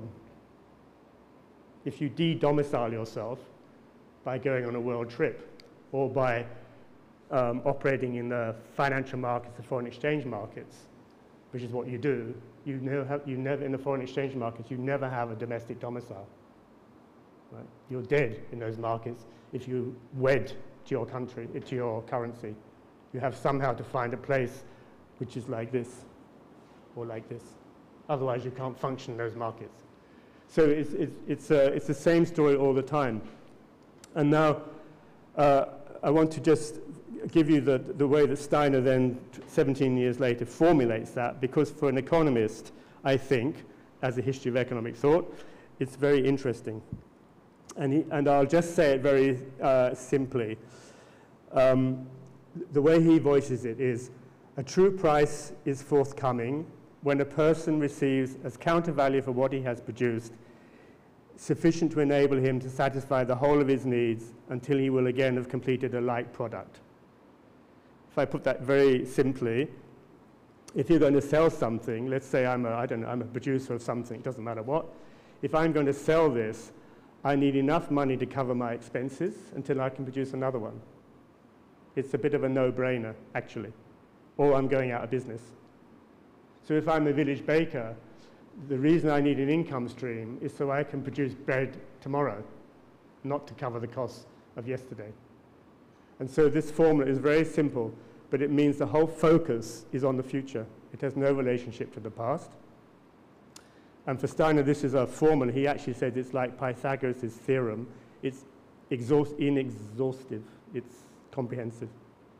If you de-domicile yourself by going on a world trip or by um, operating in the financial markets, the foreign exchange markets, which is what you do, you never, have, you never in the foreign exchange markets, you never have a domestic domicile. Right? You're dead in those markets if you wed to your country, to your currency. You have somehow to find a place which is like this or like this. Otherwise, you can't function in those markets. So it's, it's, it's, uh, it's the same story all the time. And now uh, I want to just give you the, the way that Steiner then, seventeen years later, formulates that, because for an economist, I think, as a history of economic thought, it's very interesting. And, he, and I'll just say it very uh, simply. Um, The way he voices it is, a true price is forthcoming when a person receives as counter value for what he has produced, sufficient to enable him to satisfy the whole of his needs until he will again have completed a like product. If I put that very simply, if you're going to sell something, let's say I'm a, I don't know, I'm a producer of something, it doesn't matter what. If I'm going to sell this, I need enough money to cover my expenses until I can produce another one. It's a bit of a no-brainer, actually, or I'm going out of business. So if I'm a village baker, the reason I need an income stream is so I can produce bread tomorrow, not to cover the costs of yesterday. And so this formula is very simple, but it means the whole focus is on the future. It has no relationship to the past. And for Steiner, this is a formula. He actually says it's like Pythagoras' theorem. It's exhaust inexhaustive. It's comprehensive.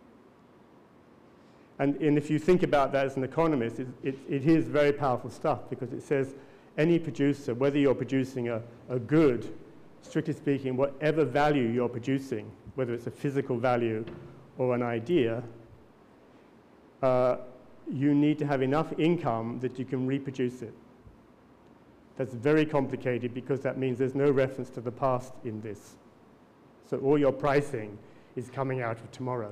And, and if you think about that as an economist, it, it, it is very powerful stuff, because it says any producer, whether you're producing a, a good, strictly speaking, whatever value you're producing, whether it's a physical value or an idea, uh, you need to have enough income that you can reproduce it. That's very complicated, because that means there's no reference to the past in this. So all your pricing is coming out of tomorrow.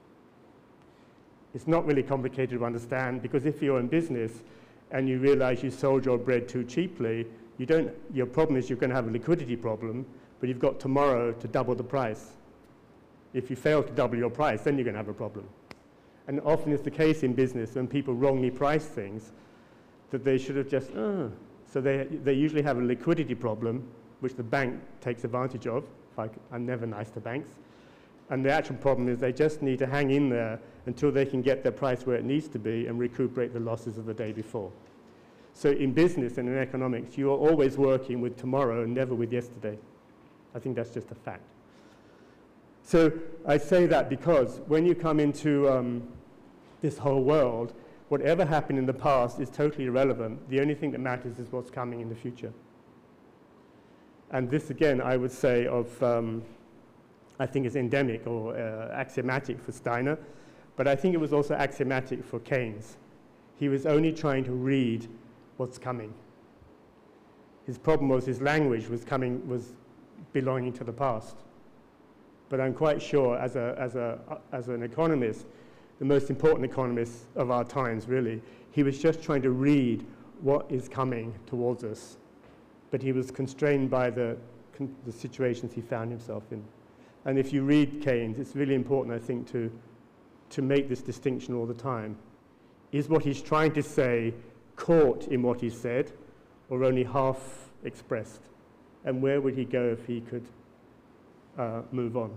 It's not really complicated to understand, because if you're in business and you realize you sold your bread too cheaply, you don't, your problem is you're going to have a liquidity problem, but you've got tomorrow to double the price. If you fail to double your price, then you're going to have a problem. And often it's the case in business when people wrongly price things that they should have just, uh, so they, they usually have a liquidity problem, which the bank takes advantage of. Like, I'm never nice to banks. And the actual problem is they just need to hang in there until they can get their price where it needs to be and recuperate the losses of the day before. So in business and in economics, you are always working with tomorrow and never with yesterday. I think that's just a fact. So I say that because when you come into um, this whole world, whatever happened in the past is totally irrelevant. The only thing that matters is what's coming in the future. And this, again, I would say of, um, I think is endemic or uh, axiomatic for Steiner, but I think it was also axiomatic for Keynes. He was only trying to read what's coming. His problem was his language was coming, was belonging to the past. But I'm quite sure, as, a, as, a, as an economist, the most important economist of our times, really, he was just trying to read what is coming towards us. But he was constrained by the, con the situations he found himself in. And if you read Keynes, it's really important, I think, to, to make this distinction all the time. Is what he's trying to say caught in what he said, or only half expressed? And where would he go if he could uh, move on?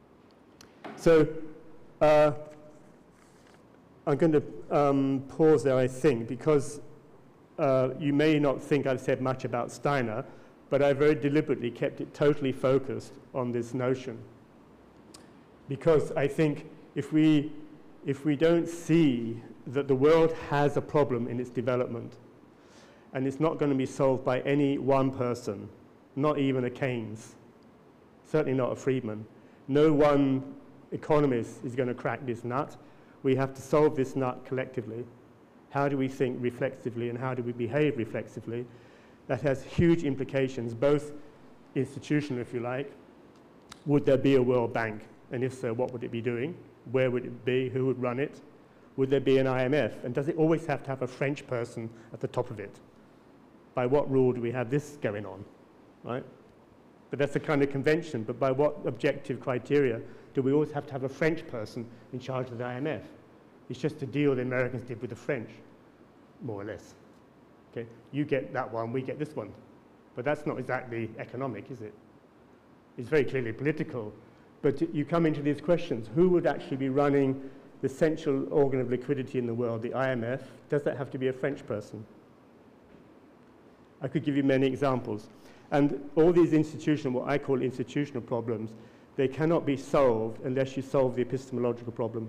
So uh, I'm going to um, pause there, I think, because uh, you may not think I've said much about Steiner, but I very deliberately kept it totally focused on this notion. Because I think if we, if we don't see that the world has a problem in its development, and it's not going to be solved by any one person, not even a Keynes, certainly not a Friedman. No one economist is going to crack this nut. We have to solve this nut collectively. How do we think reflexively and how do we behave reflexively? That has huge implications, both institutional, if you like. Would there be a World Bank? And if so, what would it be doing? Where would it be? Who would run it? Would there be an I M F? And does it always have to have a French person at the top of it? By what rule do we have this going on, right? But that's a kind of convention, but by what objective criteria do we always have to have a French person in charge of the I M F? It's just a deal the Americans did with the French, more or less. Okay, you get that one, we get this one. But that's not exactly economic, is it? It's very clearly political. But you come into these questions, who would actually be running the central organ of liquidity in the world, the I M F? Does that have to be a French person? I could give you many examples. And all these institutional, what I call institutional problems, they cannot be solved unless you solve the epistemological problem.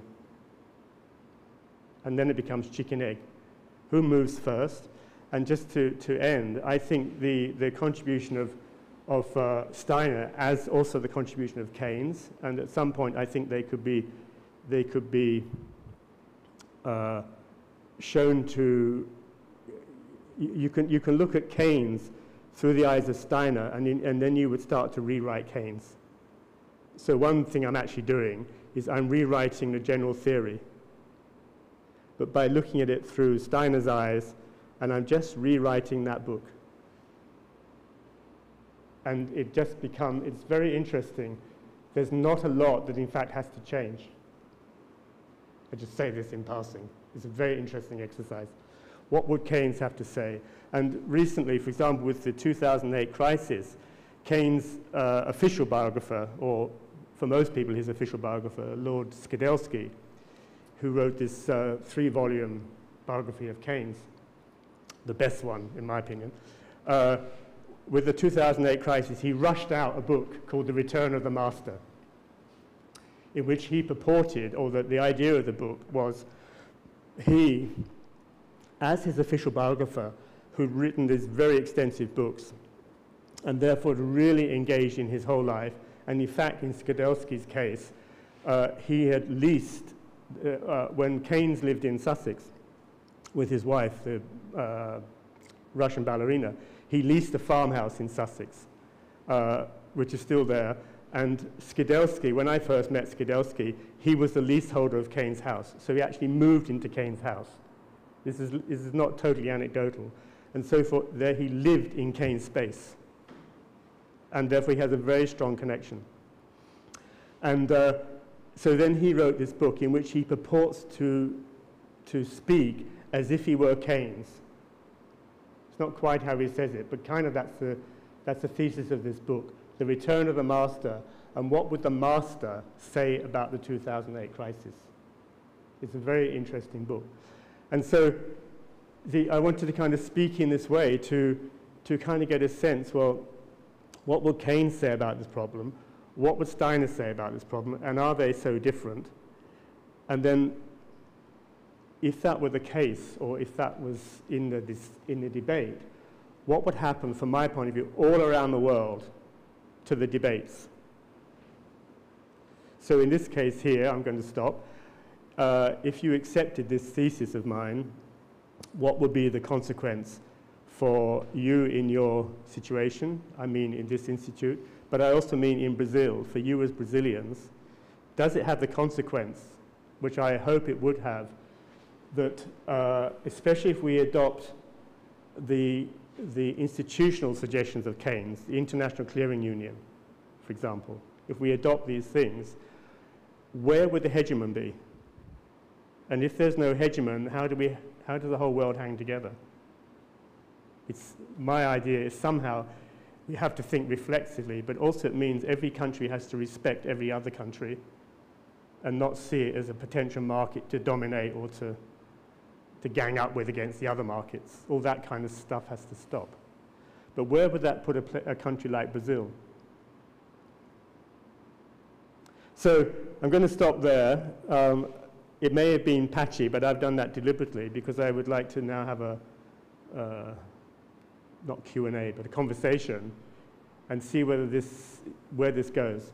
And then it becomes chicken egg. Who moves first? And just to, to end, I think the, the contribution of, of uh, Steiner, as also the contribution of Keynes, and at some point I think they could be, they could be uh, shown to, you, you, can, you can look at Keynes through the eyes of Steiner, and, in, and then you would start to rewrite Keynes. So one thing I'm actually doing is I'm rewriting the general theory, but by looking at it through Steiner's eyes, and I'm just rewriting that book. And it just becomes, it's very interesting. There's not a lot that in fact has to change. I just say this in passing. It's a very interesting exercise. What would Keynes have to say? And recently, for example, with the two thousand eight crisis, Keynes' uh, official biographer, or for most people his official biographer, Lord Skidelsky, who wrote this uh, three-volume biography of Keynes, the best one, in my opinion. Uh, with the two thousand eight crisis, he rushed out a book called The Return of the Master, in which he purported, or that the idea of the book was, he, as his official biographer, who'd written these very extensive books, and therefore really engaged in his whole life, and in fact, in Skidelsky's case, uh, he had leased, uh, uh, when Keynes lived in Sussex with his wife, the uh, Russian ballerina, he leased a farmhouse in Sussex, uh, which is still there. And Skidelsky, when I first met Skidelsky, he was the leaseholder of Keynes' house. So he actually moved into Keynes' house. This is, this is not totally anecdotal. And so for, there he lived in Keynes' space. And therefore he has a very strong connection. And uh, so then he wrote this book in which he purports to, to speak as if he were Keynes. It's not quite how he says it, but kind of that's the, That's the thesis of this book, The Return of the Master, and what would the master say about the two thousand eight crisis? It's a very interesting book. And so the, I wanted to kind of speak in this way to, to kind of get a sense, well, what will Keynes say about this problem? What would Steiner say about this problem? And are they so different? And then if that were the case, or if that was in the, this, in the debate, what would happen, from my point of view, all around the world to the debates? So in this case here, I'm going to stop. Uh, if you accepted this thesis of mine, what would be the consequence for you in your situation? I mean in this institute, but I also mean in Brazil, for you as Brazilians. Does it have the consequence, which I hope it would have, that uh, especially if we adopt the, the institutional suggestions of Keynes, the International Clearing Union, for example, if we adopt these things, where would the hegemon be? And if there's no hegemon, how do, we, how does the whole world hang together? It's, my idea is somehow we have to think reflexively, but also it means every country has to respect every other country and not see it as a potential market to dominate or to, to gang up with against the other markets. All that kind of stuff has to stop. But where would that put a, a country like Brazil? So I'm going to stop there. Um, it may have been patchy, but I've done that deliberately because I would like to now have a, uh, not Q and A, but a conversation and see whether this, where this goes.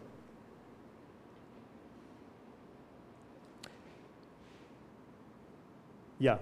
Yeah.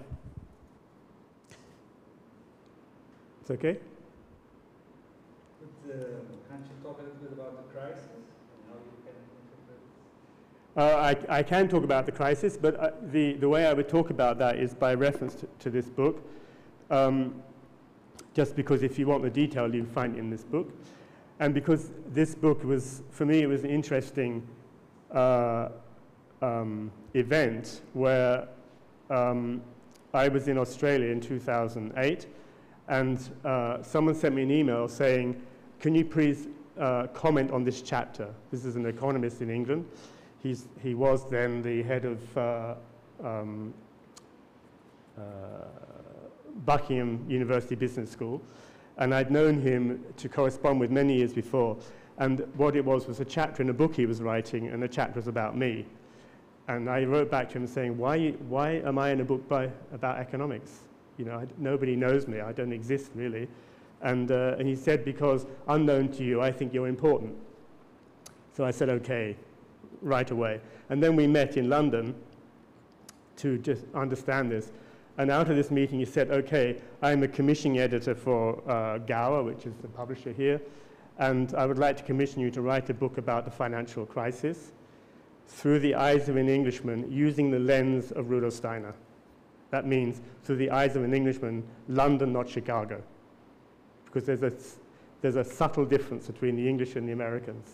It's okay? But, uh, can't you talk a little bit about the crisis and how you can interpret it? Uh, I, I can talk about the crisis, but uh, the, the way I would talk about that is by reference to, to this book. Um, just because if you want the detail, you find it in this book. And because this book was, for me, it was an interesting uh, um, event where um, I was in Australia in two thousand eight, and uh, someone sent me an email saying, can you please uh, comment on this chapter? This is an economist in England. He's, he was then the head of uh, um, uh, Buckingham University Business School, and I'd known him to correspond with many years before, and what it was was a chapter in a book he was writing, and the chapter was about me. And I wrote back to him saying, why, why am I in a book by, about economics? You know, I, nobody knows me, I don't exist really. And, uh, and he said, because unknown to you, I think you're important. So I said, okay, right away. And then we met in London to just understand this. And out of this meeting, he said, okay, I'm a commissioning editor for uh, Gower, which is the publisher here, and I would like to commission you to write a book about the financial crisis through the eyes of an Englishman, using the lens of Rudolf Steiner. That means through the eyes of an Englishman, London, not Chicago. Because there's a, there's a subtle difference between the English and the Americans.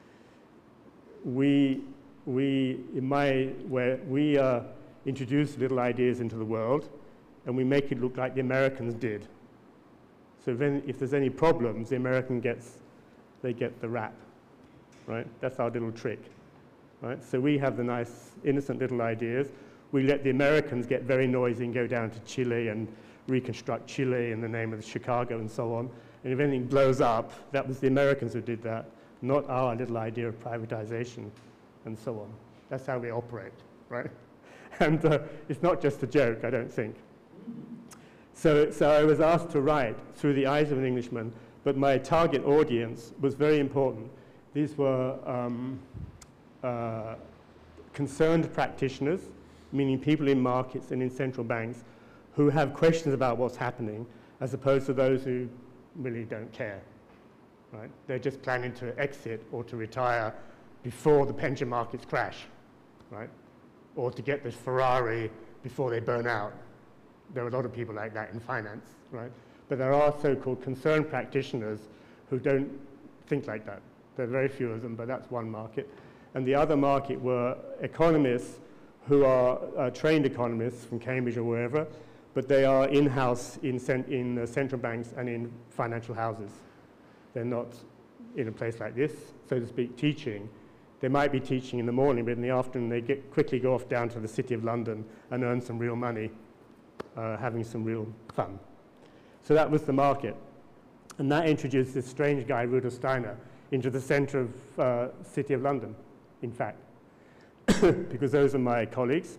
We, we in my, where we uh, introduce little ideas into the world, and we make it look like the Americans did. So then if there's any problems, the American gets, they get the rap, right? That's our little trick, right? So we have the nice, innocent little ideas. We let the Americans get very noisy and go down to Chile and reconstruct Chile in the name of Chicago and so on. And if anything blows up, that was the Americans who did that, not our little idea of privatization and so on. That's how we operate, right? And uh, it's not just a joke, I don't think. So, so I was asked to write through the eyes of an Englishman, but my target audience was very important. These were um, uh, concerned practitioners, meaning people in markets and in central banks who have questions about what's happening, as opposed to those who really don't care, right? They're just planning to exit or to retire before the pension markets crash, right? Or to get this Ferrari before they burn out. There are a lot of people like that in finance, right? But there are so-called concerned practitioners who don't think like that. There are very few of them, but that's one market. And the other market were economists who are uh, trained economists from Cambridge or wherever, but they are in-house in, cent in uh, central banks and in financial houses. They're not in a place like this, so to speak, teaching. They might be teaching in the morning, but in the afternoon they get, quickly go off down to the City of London and earn some real money, uh, having some real fun. So that was the market. And that introduced this strange guy, Rudolf Steiner, into the center of uh, City of London, in fact, because those are my colleagues.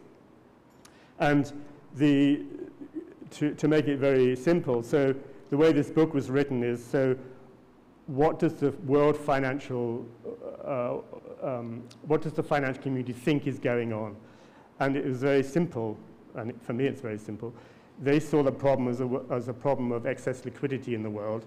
And the, to, to make it very simple, so the way this book was written is, so what does the world financial, uh, um, what does the financial community think is going on? And it was very simple, and it, for me it's very simple. They saw the problem as a, as a problem of excess liquidity in the world.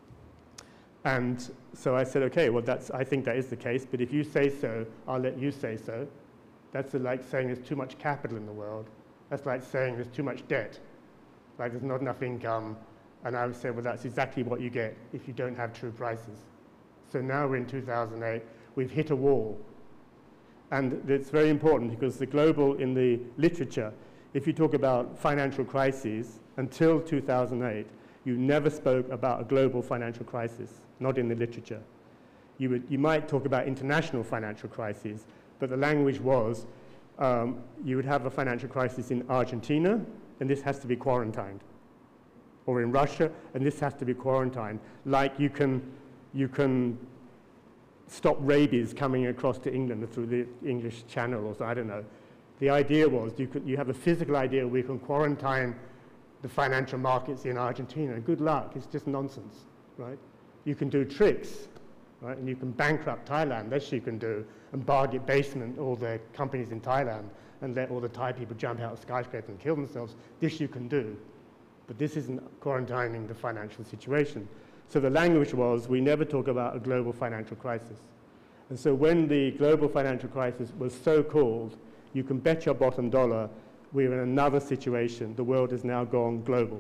And so I said, okay, well, that's, I think that is the case, but if you say so, I'll let you say so. That's like saying there's too much capital in the world. That's like saying there's too much debt, like there's not enough income. And I would say, well, that's exactly what you get if you don't have true prices. So now we're in two thousand eight, we've hit a wall. And it's very important because the global, in the literature, if you talk about financial crises, until two thousand eight, you never spoke about a global financial crisis, not in the literature. You, would, you might talk about international financial crises, but the language was, um, you would have a financial crisis in Argentina, and this has to be quarantined. Or in Russia, and this has to be quarantined. Like you can, you can stop rabies coming across to England through the English Channel, or so, I don't know. The idea was, you, could, you have a physical idea we can quarantine the financial markets in Argentina. Good luck, it's just nonsense, right? You can do tricks, right? And you can bankrupt Thailand, this you can do, and bargain basement all the companies in Thailand and let all the Thai people jump out of skyscrapers and kill themselves. This you can do, but this isn't quarantining the financial situation. So the language was, we never talk about a global financial crisis. And so when the global financial crisis was so called, you can bet your bottom dollar we're in another situation. The world has now gone global,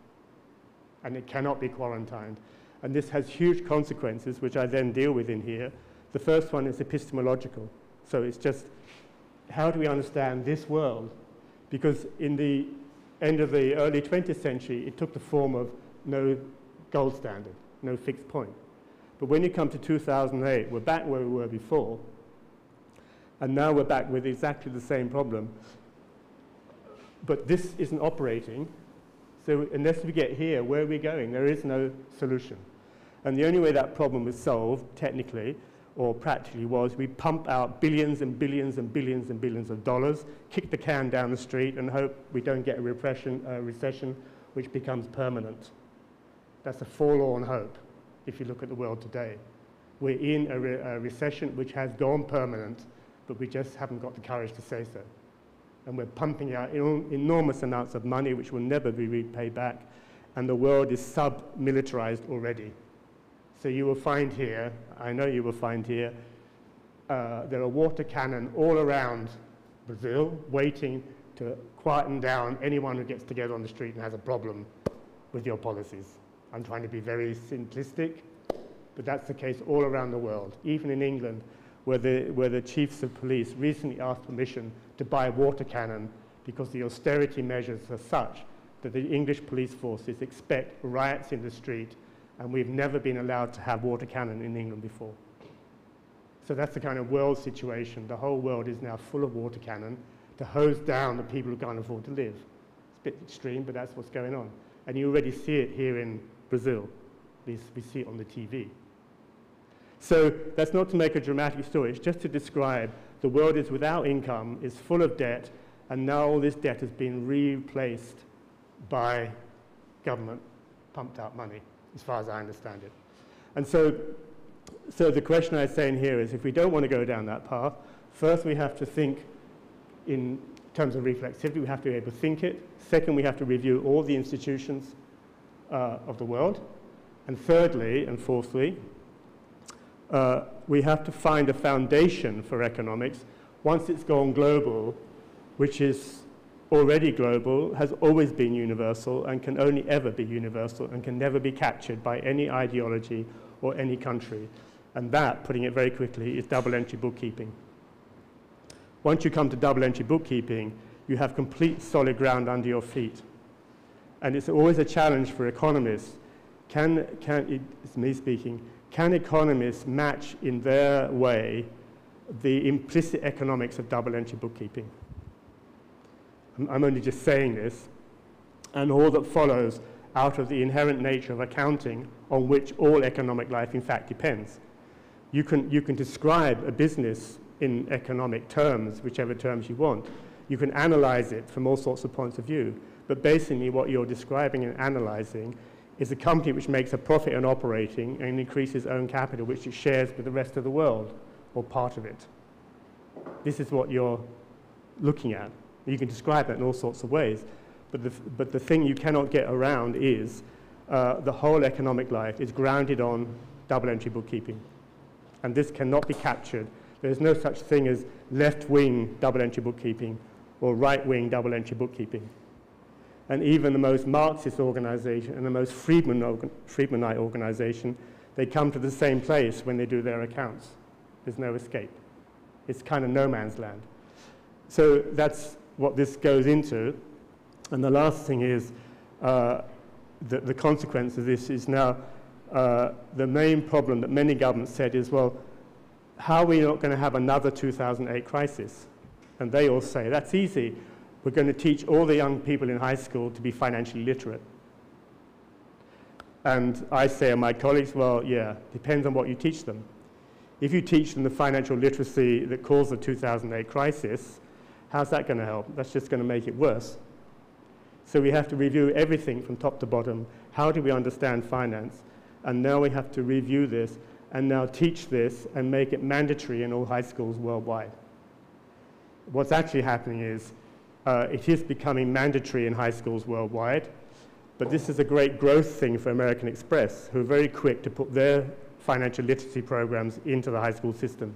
and it cannot be quarantined. And this has huge consequences, which I then deal with in here. The first one is epistemological. So it's just, how do we understand this world? Because in the end of the early twentieth century, it took the form of no gold standard, no fixed point. But when you come to two thousand eight, we're back where we were before, and now we're back with exactly the same problem. But this isn't operating, so unless we get here, where are we going? There is no solution. And the only way that problem was solved, technically, or practically, was we pump out billions and billions and billions and billions of dollars, kick the can down the street, and hope we don't get a repression, uh, recession which becomes permanent. That's a forlorn hope, if you look at the world today. We're in a, re a recession which has gone permanent, but we just haven't got the courage to say so. And we're pumping out en enormous amounts of money which will never be repaid back, and the world is sub-militarized already. So you will find here, I know you will find here, uh, there are water cannon all around Brazil waiting to quieten down anyone who gets together on the street and has a problem with your policies. I'm trying to be very simplistic, but that's the case all around the world. Even in England, where the, where the chiefs of police recently asked permission to buy water cannon because the austerity measures are such that the English police forces expect riots in the street, and we've never been allowed to have water cannon in England before. So that's the kind of world situation. The whole world is now full of water cannon to hose down the people who can't afford to live. It's a bit extreme, but that's what's going on. And you already see it here in Brazil. At least we see it on the T V. So that's not to make a dramatic story, it's just to describe the world is without income, is full of debt, and now all this debt has been replaced by government pumped out money, as far as I understand it. And so, so the question I say in here is, if we don't want to go down that path, first we have to think in terms of reflexivity, we have to be able to think it. Second, we have to review all the institutions uh, of the world. And thirdly, and fourthly, Uh, we have to find a foundation for economics once it's gone global, which is already global, has always been universal, and can only ever be universal, and can never be captured by any ideology or any country. And that, putting it very quickly, is double-entry bookkeeping. Once you come to double-entry bookkeeping, you have complete solid ground under your feet. And it's always a challenge for economists. Can, can, it's me speaking, can economists match in their way the implicit economics of double-entry bookkeeping? I'm, I'm only just saying this, and all that follows out of the inherent nature of accounting on which all economic life in fact depends. You can, you can describe a business in economic terms, whichever terms you want. You can analyze it from all sorts of points of view, but basically what you're describing and analyzing is a company which makes a profit on operating and increases own capital, which it shares with the rest of the world, or part of it. This is what you're looking at. You can describe that in all sorts of ways, but the, but the thing you cannot get around is uh, the whole economic life is grounded on double-entry bookkeeping. And this cannot be captured. There's no such thing as left-wing double-entry bookkeeping or right-wing double-entry bookkeeping. And even the most Marxist organization and the most Friedman organ Friedmanite organization, they come to the same place when they do their accounts. There's no escape. It's kind of no man's land. So that's what this goes into. And the last thing is, uh, the, the consequence of this is now, uh, the main problem that many governments said is, well, how are we not going to have another two thousand eight crisis? And they all say, that's easy. We're going to teach all the young people in high school to be financially literate. And I say to my colleagues, well, yeah, depends on what you teach them. If you teach them the financial literacy that caused the two thousand eight crisis, how's that going to help? That's just going to make it worse. So we have to review everything from top to bottom. How do we understand finance? And now we have to review this and now teach this and make it mandatory in all high schools worldwide. What's actually happening is uh, it is becoming mandatory in high schools worldwide, but this is a great growth thing for American Express, who are very quick to put their financial literacy programs into the high school system.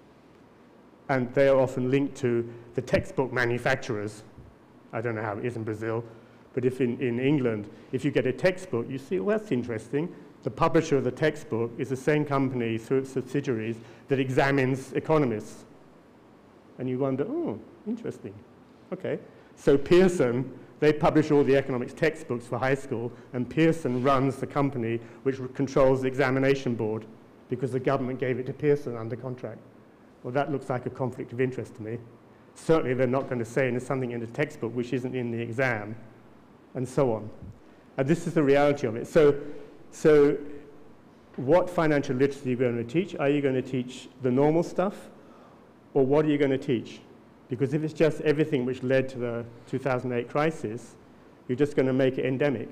And they are often linked to the textbook manufacturers. I don't know how it is in Brazil, but if in, in England, if you get a textbook, you see, well, that's interesting. The publisher of the textbook is the same company through its subsidiaries that examines economists. And you wonder, oh, interesting. Okay, so Pearson, they publish all the economics textbooks for high school, and Pearson runs the company which controls the examination board because the government gave it to Pearson under contract. Well, that looks like a conflict of interest to me. Certainly they're not going to say there's something in the textbook which isn't in the exam, and so on. And this is the reality of it. So, so what financial literacy are you going to teach? Are you going to teach the normal stuff, or what are you going to teach? Because if it's just everything which led to the two thousand eight crisis, you're just going to make it endemic.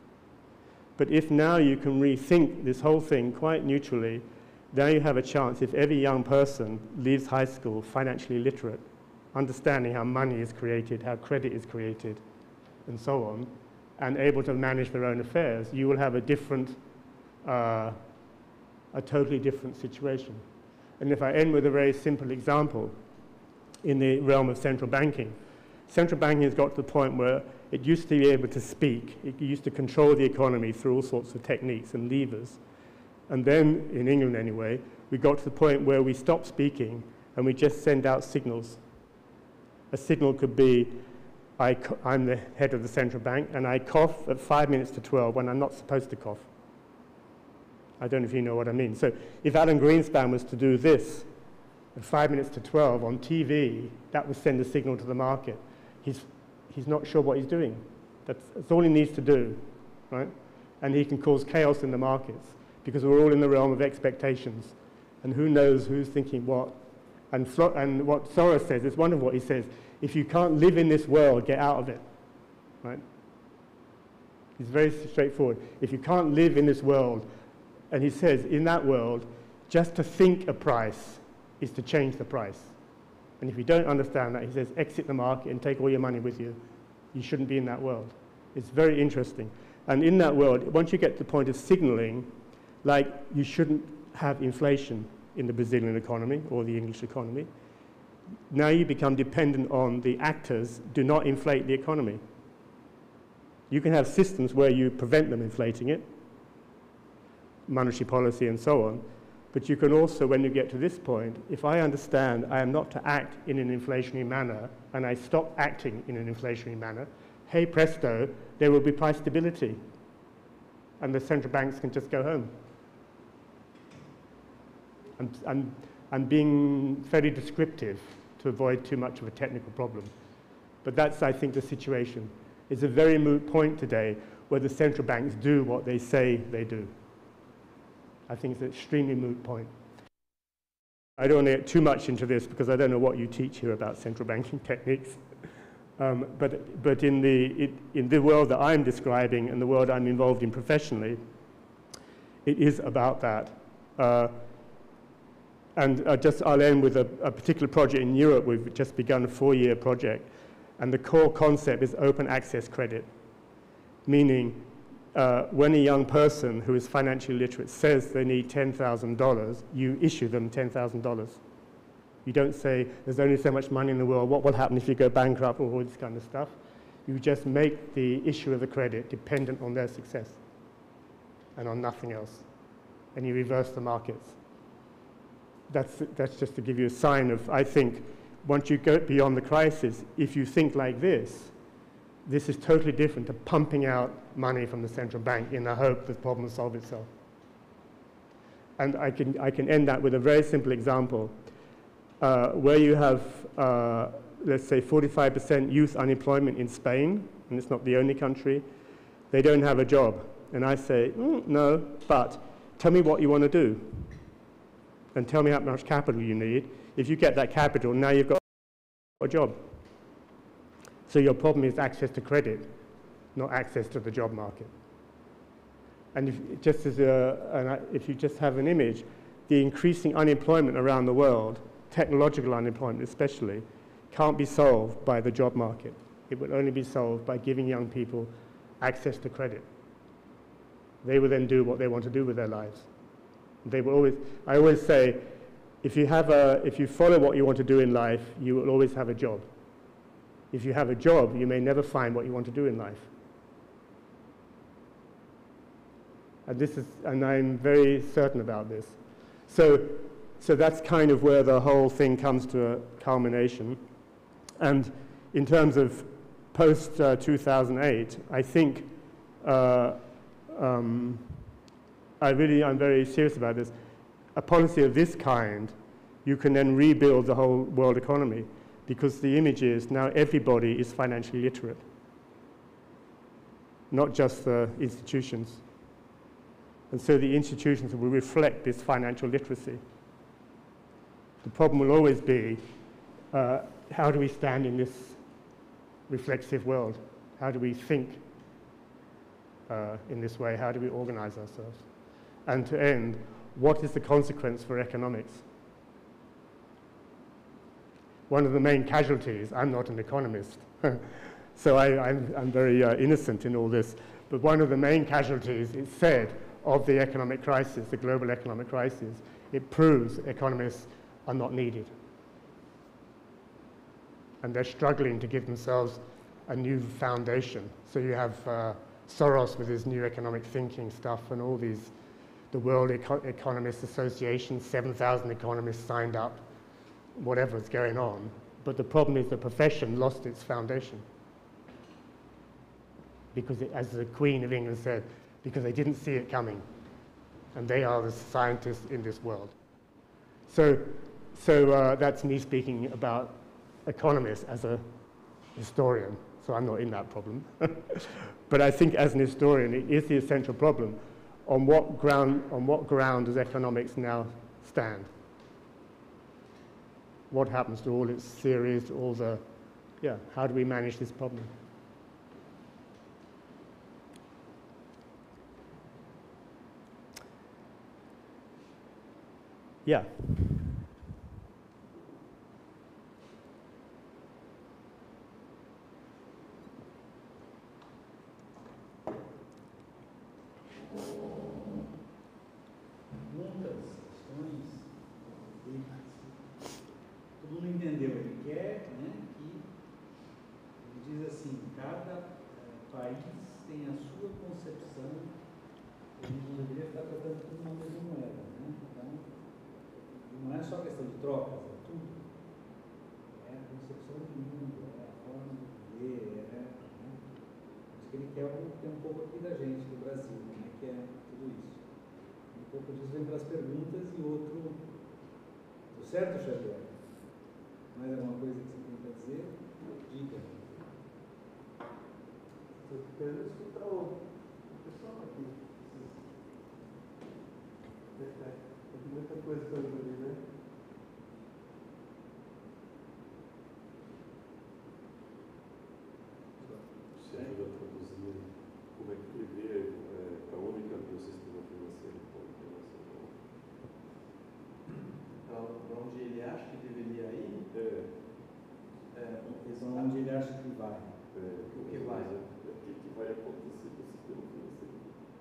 But if now you can rethink this whole thing quite neutrally, then you have a chance, if every young person leaves high school financially literate, understanding how money is created, how credit is created, and so on, and able to manage their own affairs, you will have a different, uh, a totally different situation. And if I end with a very simple example, in the realm of central banking, central banking has got to the point where it used to be able to speak, it used to control the economy through all sorts of techniques and levers. And then, in England anyway, we got to the point where we stopped speaking and we just send out signals. A signal could be, I I'm the head of the central bank and I cough at five minutes to twelve when I'm not supposed to cough. I don't know if you know what I mean. So if Alan Greenspan was to do this at five minutes to twelve on T V, that would send a signal to the market. He's, he's not sure what he's doing. That's, that's all he needs to do, right? And he can cause chaos in the markets because we're all in the realm of expectations. And who knows who's thinking what. And, Flo and what Soros says, it's wonderful what he says, if you can't live in this world, get out of it, right? He's very straightforward. If you can't live in this world, and he says, in that world, just to think a price is to change the price. And if you don't understand that, he says, exit the market and take all your money with you. You shouldn't be in that world. It's very interesting. And in that world, once you get to the point of signaling, like you shouldn't have inflation in the Brazilian economy or the English economy, now you become dependent on the actors do not inflate the economy. You can have systems where you prevent them inflating it, monetary policy and so on, but you can also, when you get to this point, if I understand I am not to act in an inflationary manner and I stop acting in an inflationary manner, hey presto, there will be price stability and the central banks can just go home. I'm, I'm, I'm being fairly descriptive to avoid too much of a technical problem. But that's, I think, the situation. It's a very moot point today where the central banks do what they say they do. I think it's an extremely moot point. I don't want to get too much into this because I don't know what you teach here about central banking techniques. Um, but but in, the, it, in the world that I'm describing and the world I'm involved in professionally, it is about that. Uh, and uh, just I'll end with a, a particular project in Europe. We've just begun a four-year project. And the core concept is open access credit, meaning uh, when a young person who is financially literate says they need ten thousand dollars, you issue them ten thousand dollars. You don't say, there's only so much money in the world, what will happen if you go bankrupt, or all this kind of stuff. You just make the issue of the credit dependent on their success and on nothing else. And you reverse the markets. That's, that's just to give you a sign of, I think, once you go beyond the crisis, if you think like this, this is totally different to pumping out money from the central bank in the hope the problem will solve itself. And I can, I can end that with a very simple example. Uh, where you have, uh, let's say, forty-five percent youth unemployment in Spain, and it's not the only country, they don't have a job. And I say, mm, no, but tell me what you want to do. And tell me how much capital you need. If you get that capital, now you've got a job. So your problem is access to credit, not access to the job market. And if, just as a, an, if you just have an image, the increasing unemployment around the world, technological unemployment especially, can't be solved by the job market. It will only be solved by giving young people access to credit. They will then do what they want to do with their lives. They will always, I always say, if you, have a, if you follow what you want to do in life, you will always have a job. If you have a job, you may never find what you want to do in life. And this is, and I'm very certain about this. So, so that's kind of where the whole thing comes to a culmination. And in terms of post uh, two thousand eight, I think uh, um, I really, I'm very serious about this. A policy of this kind, you can then rebuild the whole world economy, because the image is now everybody is financially literate, not just the institutions. And so the institutions will reflect this financial literacy. The problem will always be, uh, how do we stand in this reflexive world? How do we think uh, in this way? How do we organize ourselves? And to end, what is the consequence for economics? One of the main casualties, I'm not an economist, so I, I'm, I'm very uh, innocent in all this, but one of the main casualties, it's said, of the economic crisis, the global economic crisis, it proves economists are not needed. And they're struggling to give themselves a new foundation. So you have uh, Soros with his new economic thinking stuff and all these, the World Eco Economists Association, seven thousand economists signed up, whatever's going on. But the problem is the profession lost its foundation. Because it, as the Queen of England said, because they didn't see it coming. And they are the scientists in this world. So, so uh, that's me speaking about economists as a historian. So I'm not in that problem. But I think as an historian, it is the essential problem. On what ground, on what ground does economics now stand? What happens to all its theories, to all the, yeah, how do we manage this problem? Yeah. Perguntas, questões, todo mundo entendeu. Ele quer, né, que ele diz assim, cada eh, país tem a sua concepção, a gente não deveria ficar tratando tudo uma mesma moeda, né? Então, não é só questão de trocas, é tudo. É a concepção de mundo, é a forma de ver, é, né? Acho que ele quer ter um pouco aqui da gente, do Brasil, como é que é tudo isso. Um pouco disso vem para as perguntas e outro Certo, Xavier? Mais alguma coisa que você tem para dizer? Diga. Estou querendo escutar o pessoal aqui. Tem muita coisa para ali, né? Se ajuda a traduzir como é que ele vê é, para onde caminha o sistema financeiro internacional. Para onde ele acha que deveria ir? É. É, Para onde ele acha que vai. É, o que vai? O que, que vai acontecer com o sistema financeiro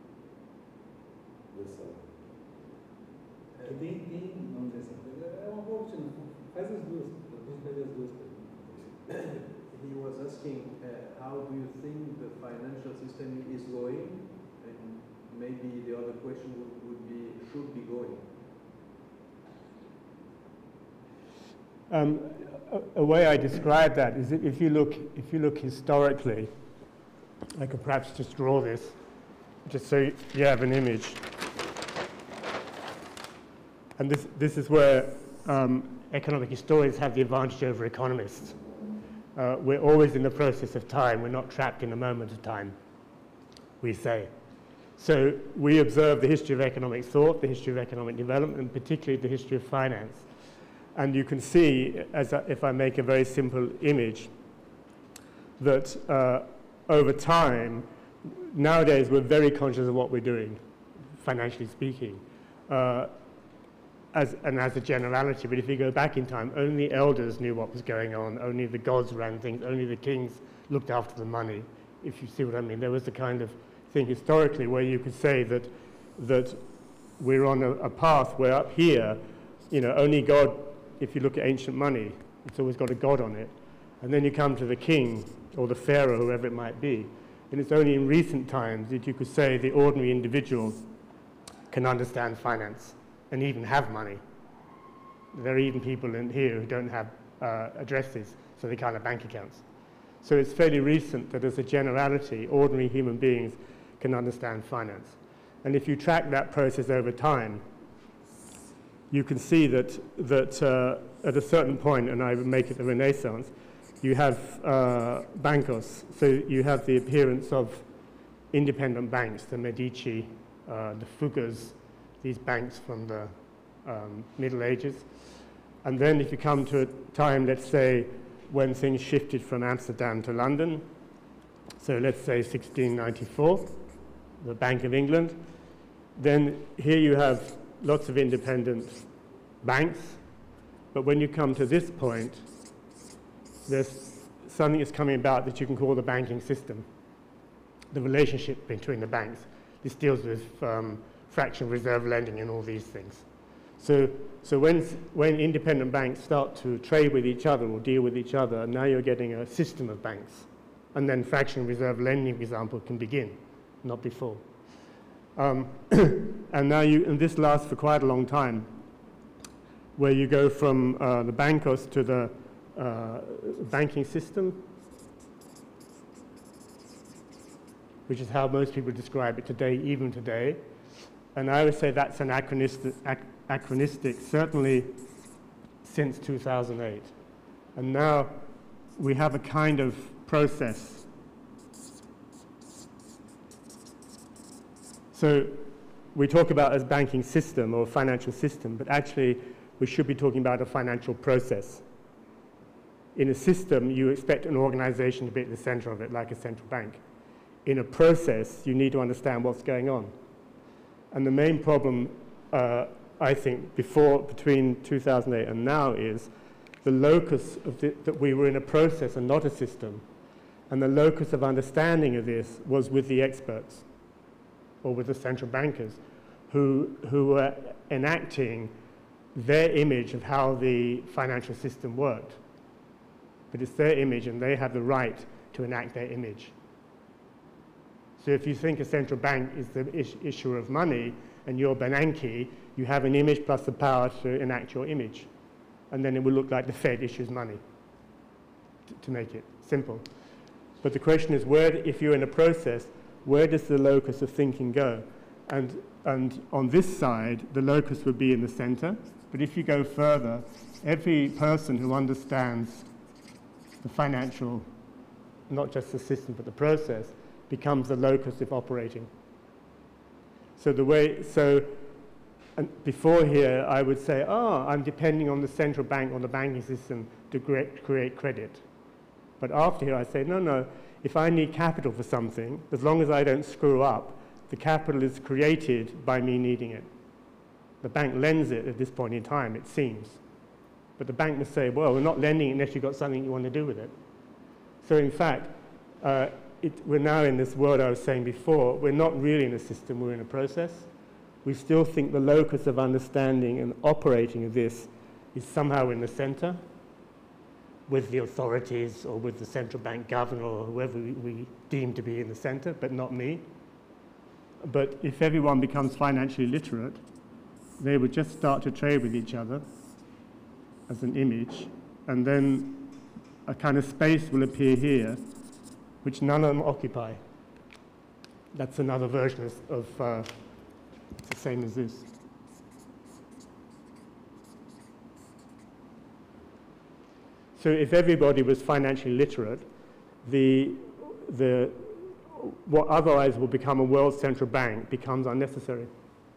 nessa área? É, tem, tem, vamos dizer assim, é uma boa opção. Faz as duas, traduz para as duas perguntas. He was asking uh, how do you think the financial system is going, and maybe the other question would, would be should be going. Um, a, a way I describe that is that if you look, if you look historically, I could perhaps just draw this, just so you have an image. And this, this is where um, economic historians have the advantage over economists. Uh, we're always in the process of time. We're not trapped in a moment of time, we say. So we observe the history of economic thought, the history of economic development, and particularly the history of finance. And you can see, as I, if I make a very simple image, that uh, over time, nowadays we're very conscious of what we're doing, financially speaking. Uh, As, and as a generality, but if you go back in time, only elders knew what was going on, only the gods ran things, only the kings looked after the money, if you see what I mean. There was the kind of thing historically where you could say that, that we're on a, a path where up here, you know, only God, if you look at ancient money, it's always got a god on it. And then you come to the king or the pharaoh, whoever it might be. And it's only in recent times that you could say the ordinary individual can understand finance and even have money. There are even people in here who don't have uh, addresses, so they can't have bank accounts. So it's fairly recent that as a generality, ordinary human beings can understand finance. And if you track that process over time, you can see that, that uh, at a certain point, and I would make it the Renaissance, you have uh, bancos, so you have the appearance of independent banks, the Medici, uh, the Fugas, these banks from the um, Middle Ages. And then if you come to a time, let's say, when things shifted from Amsterdam to London, so let's say sixteen ninety-four, the Bank of England, then here you have lots of independent banks, but when you come to this point, there's something that's coming about that you can call the banking system, the relationship between the banks. This deals with um, fractional reserve lending and all these things. So, so when, when independent banks start to trade with each other or deal with each other, now you're getting a system of banks. And then fractional reserve lending, for example, can begin, not before. Um, and now you, and this lasts for quite a long time, where you go from uh, the bancos to the uh, banking system, which is how most people describe it today, even today. And I would say that's anachronistic, ac anachronistic, certainly since two thousand eight. And now we have a kind of process. So we talk about as banking system or financial system, but actually we should be talking about a financial process. In a system, you expect an organization to be at the center of it, like a central bank. In a process, you need to understand what's going on. And the main problem, uh, I think, before, between two thousand eight and now is the locus of the, that we were in a process and not a system. And the locus of understanding of this was with the experts or with the central bankers who, who were enacting their image of how the financial system worked. But it's their image and they have the right to enact their image. So if you think a central bank is the is issuer of money and you're Bernanke, you have an image plus the power to enact your image. And then it will look like the Fed issues money, to make it simple. But the question is, where, if you're in a process, where does the locus of thinking go? And, and on this side, the locus would be in the center, But if you go further, every person who understands the financial, not just the system, but the process, becomes the locus of operating. So the way, so and before here, I would say, oh, I'm depending on the central bank or the banking system to create, create credit. But after here, I say, no, no, if I need capital for something, as long as I don't screw up, the capital is created by me needing it. The bank lends it at this point in time, it seems. But the bank must say, well, we're not lending it unless you've got something you want to do with it. So in fact, uh, it, we're now in this world I was saying before, we're not really in a system, we're in a process. We still think the locus of understanding and operating of this is somehow in the center, with the authorities or with the central bank governor or whoever we, we deem to be in the center, but not me. But if everyone becomes financially literate, they would just start to trade with each other as an image, and then a kind of space will appear here, which none of them occupy. That's another version of, of uh, it's the same as this. So if everybody was financially literate, the, the, what otherwise will become a world central bank becomes unnecessary.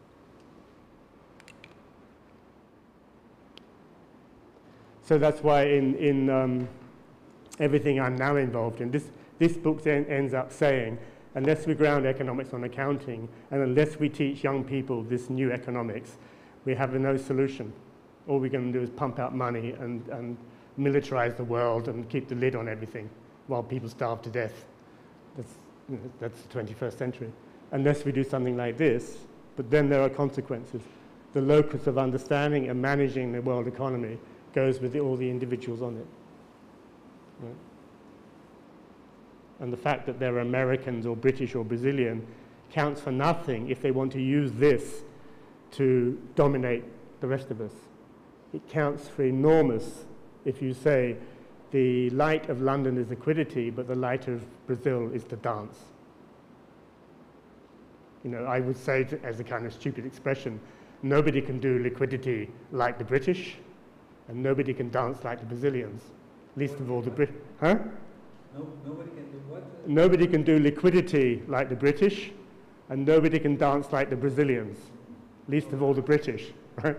So that's why in, in um, everything I'm now involved in, this, this book then ends up saying, unless we ground economics on accounting, and unless we teach young people this new economics, we have no solution. All we're going to do is pump out money and, and militarize the world and keep the lid on everything while people starve to death. That's, you know, that's the twenty-first century. Unless we do something like this, but then there are consequences. The locus of understanding and managing the world economy goes with the, all the individuals on it. Right? And the fact that they're Americans or British or Brazilian counts for nothing if they want to use this to dominate the rest of us. It counts for enormous if you say the light of London is liquidity, but the light of Brazil is the dance. You know, I would say, to, as a kind of stupid expression, nobody can do liquidity like the British, and nobody can dance like the Brazilians, least of all the Brit. Huh? No, nobody can do what? Nobody can do liquidity like the British, and nobody can dance like the Brazilians, least of all the British, right?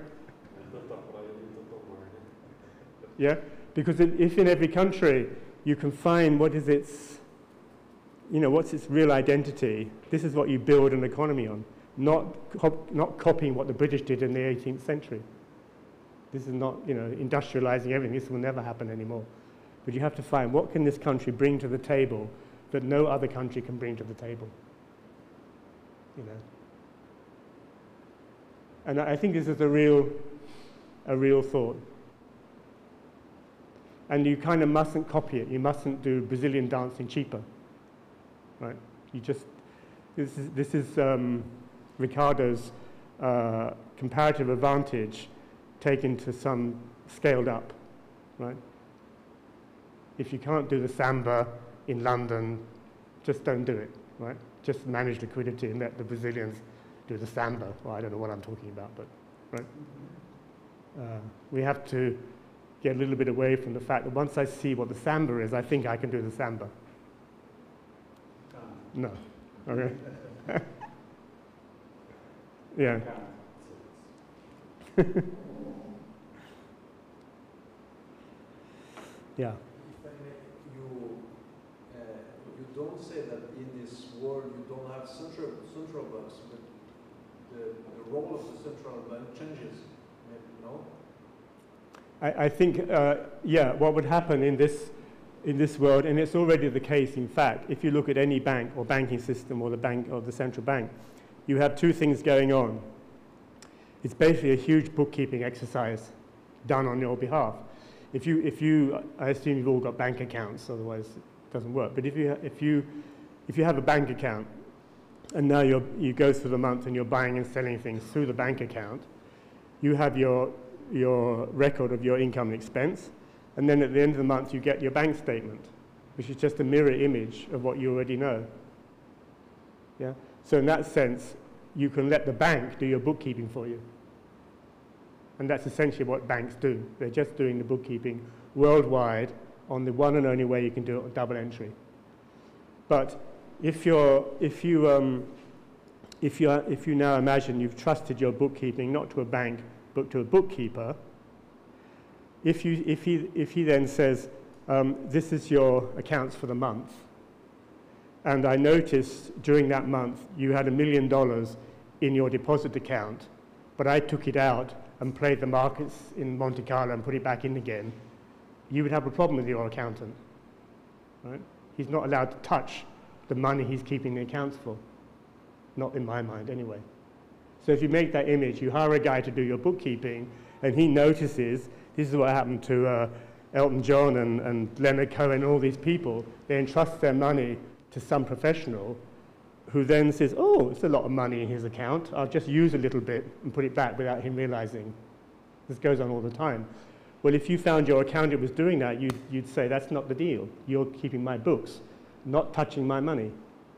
Yeah, because if in every country you can find what is its, you know, what's its real identity, this is what you build an economy on, not cop not copying what the British did in the eighteenth century. This is not, you know, industrializing everything. This will never happen anymore. But you have to find what can this country bring to the table that no other country can bring to the table. You know. And I think this is a real, a real thought. And you kind of mustn't copy it. You mustn't do Brazilian dancing cheaper, right? You just, this is, this is um, Ricardo's uh, comparative advantage taken to some scaled up, right? If you can't do the samba in London, just don't do it, right? Just manage liquidity and let the Brazilians do the samba. Well, I don't know what I'm talking about, but, right? Uh, we have to get a little bit away from the fact that once I see what the samba is, I think I can do the samba. No. Okay. Yeah. Yeah. You, uh, you don't say that in this world you don't have central, central banks, but the, the role of the central bank changes, maybe, no? I, I think, uh, yeah, what would happen in this, in this world, and it's already the case, in fact, if you look at any bank or banking system or the bank or the central bank, you have two things going on. It's basically a huge bookkeeping exercise done on your behalf. If you, if you, I assume you've all got bank accounts, otherwise it doesn't work. But if you, if you, if you have a bank account, and now you're, you go through the month and you're buying and selling things through the bank account, you have your, your record of your income and expense, and then at the end of the month you get your bank statement, which is just a mirror image of what you already know. Yeah? So in that sense, you can let the bank do your bookkeeping for you. And that's essentially what banks do. They're just doing the bookkeeping worldwide on the one and only way you can do it on double entry. But if, you're, if, you, um, if, you are, if you now imagine you've trusted your bookkeeping not to a bank, but to a bookkeeper, if, you, if, he, if he then says, um, this is your accounts for the month, and I noticed during that month you had a million dollars in your deposit account, but I took it out and played the markets in Monte Carlo and put it back in again, you would have a problem with your accountant, right? He's not allowed to touch the money he's keeping the accounts for. Not in my mind, anyway. So if you make that image, you hire a guy to do your bookkeeping, and he notices, this is what happened to uh, Elton John and, and Leonard Cohen and all these people. They entrust their money to some professional who then says, oh, it's a lot of money in his account. I'll just use a little bit and put it back without him realizing. This goes on all the time. Well, if you found your accountant was doing that, you'd, you'd say, that's not the deal. You're keeping my books, not touching my money.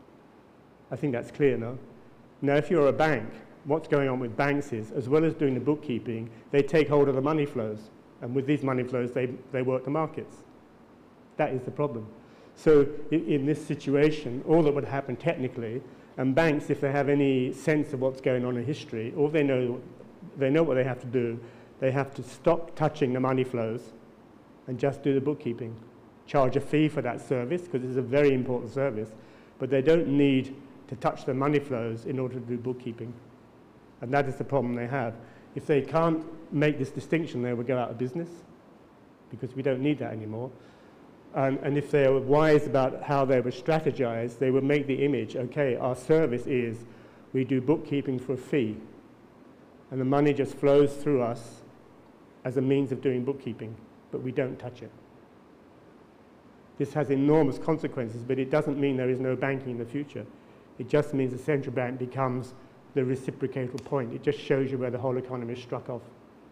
I think that's clear now. Now, if you're a bank, what's going on with banks is, as well as doing the bookkeeping, they take hold of the money flows. And with these money flows, they, they work the markets. That is the problem. So in, in this situation, all that would happen technically, and banks, if they have any sense of what's going on in history, all they know, they know what they have to do. They have to stop touching the money flows and just do the bookkeeping. Charge a fee for that service, because it's a very important service, but they don't need to touch the money flows in order to do bookkeeping. And that is the problem they have. If they can't make this distinction, they will go out of business, because we don't need that anymore. And, and if they were wise about how they would strategize, they would make the image, okay, our service is we do bookkeeping for a fee, and the money just flows through us as a means of doing bookkeeping, but we don't touch it. This has enormous consequences, but it doesn't mean there is no banking in the future. It just means the central bank becomes the reciprocal point. It just shows you where the whole economy is struck off.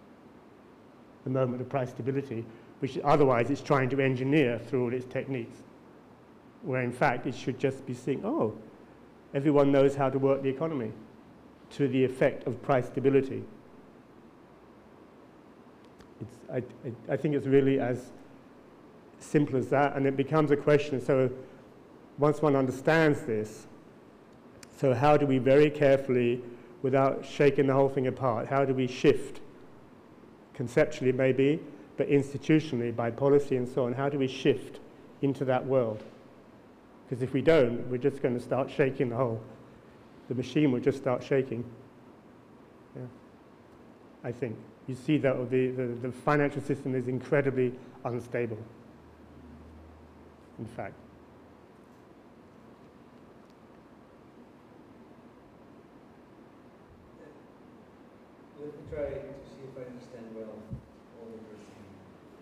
The moment of price stability, which otherwise it's trying to engineer through all its techniques, where in fact it should just be saying, oh, everyone knows how to work the economy to the effect of price stability. It's, I, I, I think it's really as simple as that, and it becomes a question. So once one understands this, so how do we very carefully, without shaking the whole thing apart, how do we shift, conceptually maybe, but institutionally, by policy and so on, how do we shift into that world? Because if we don't, we're just going to start shaking the whole, the machine will just start shaking. Yeah. I think. You see that the, the, the financial system is incredibly unstable, in fact. Let me try to see if I understand well all that you're saying.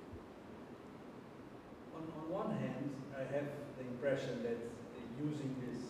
On, on one hand, I have the impression that uh, using this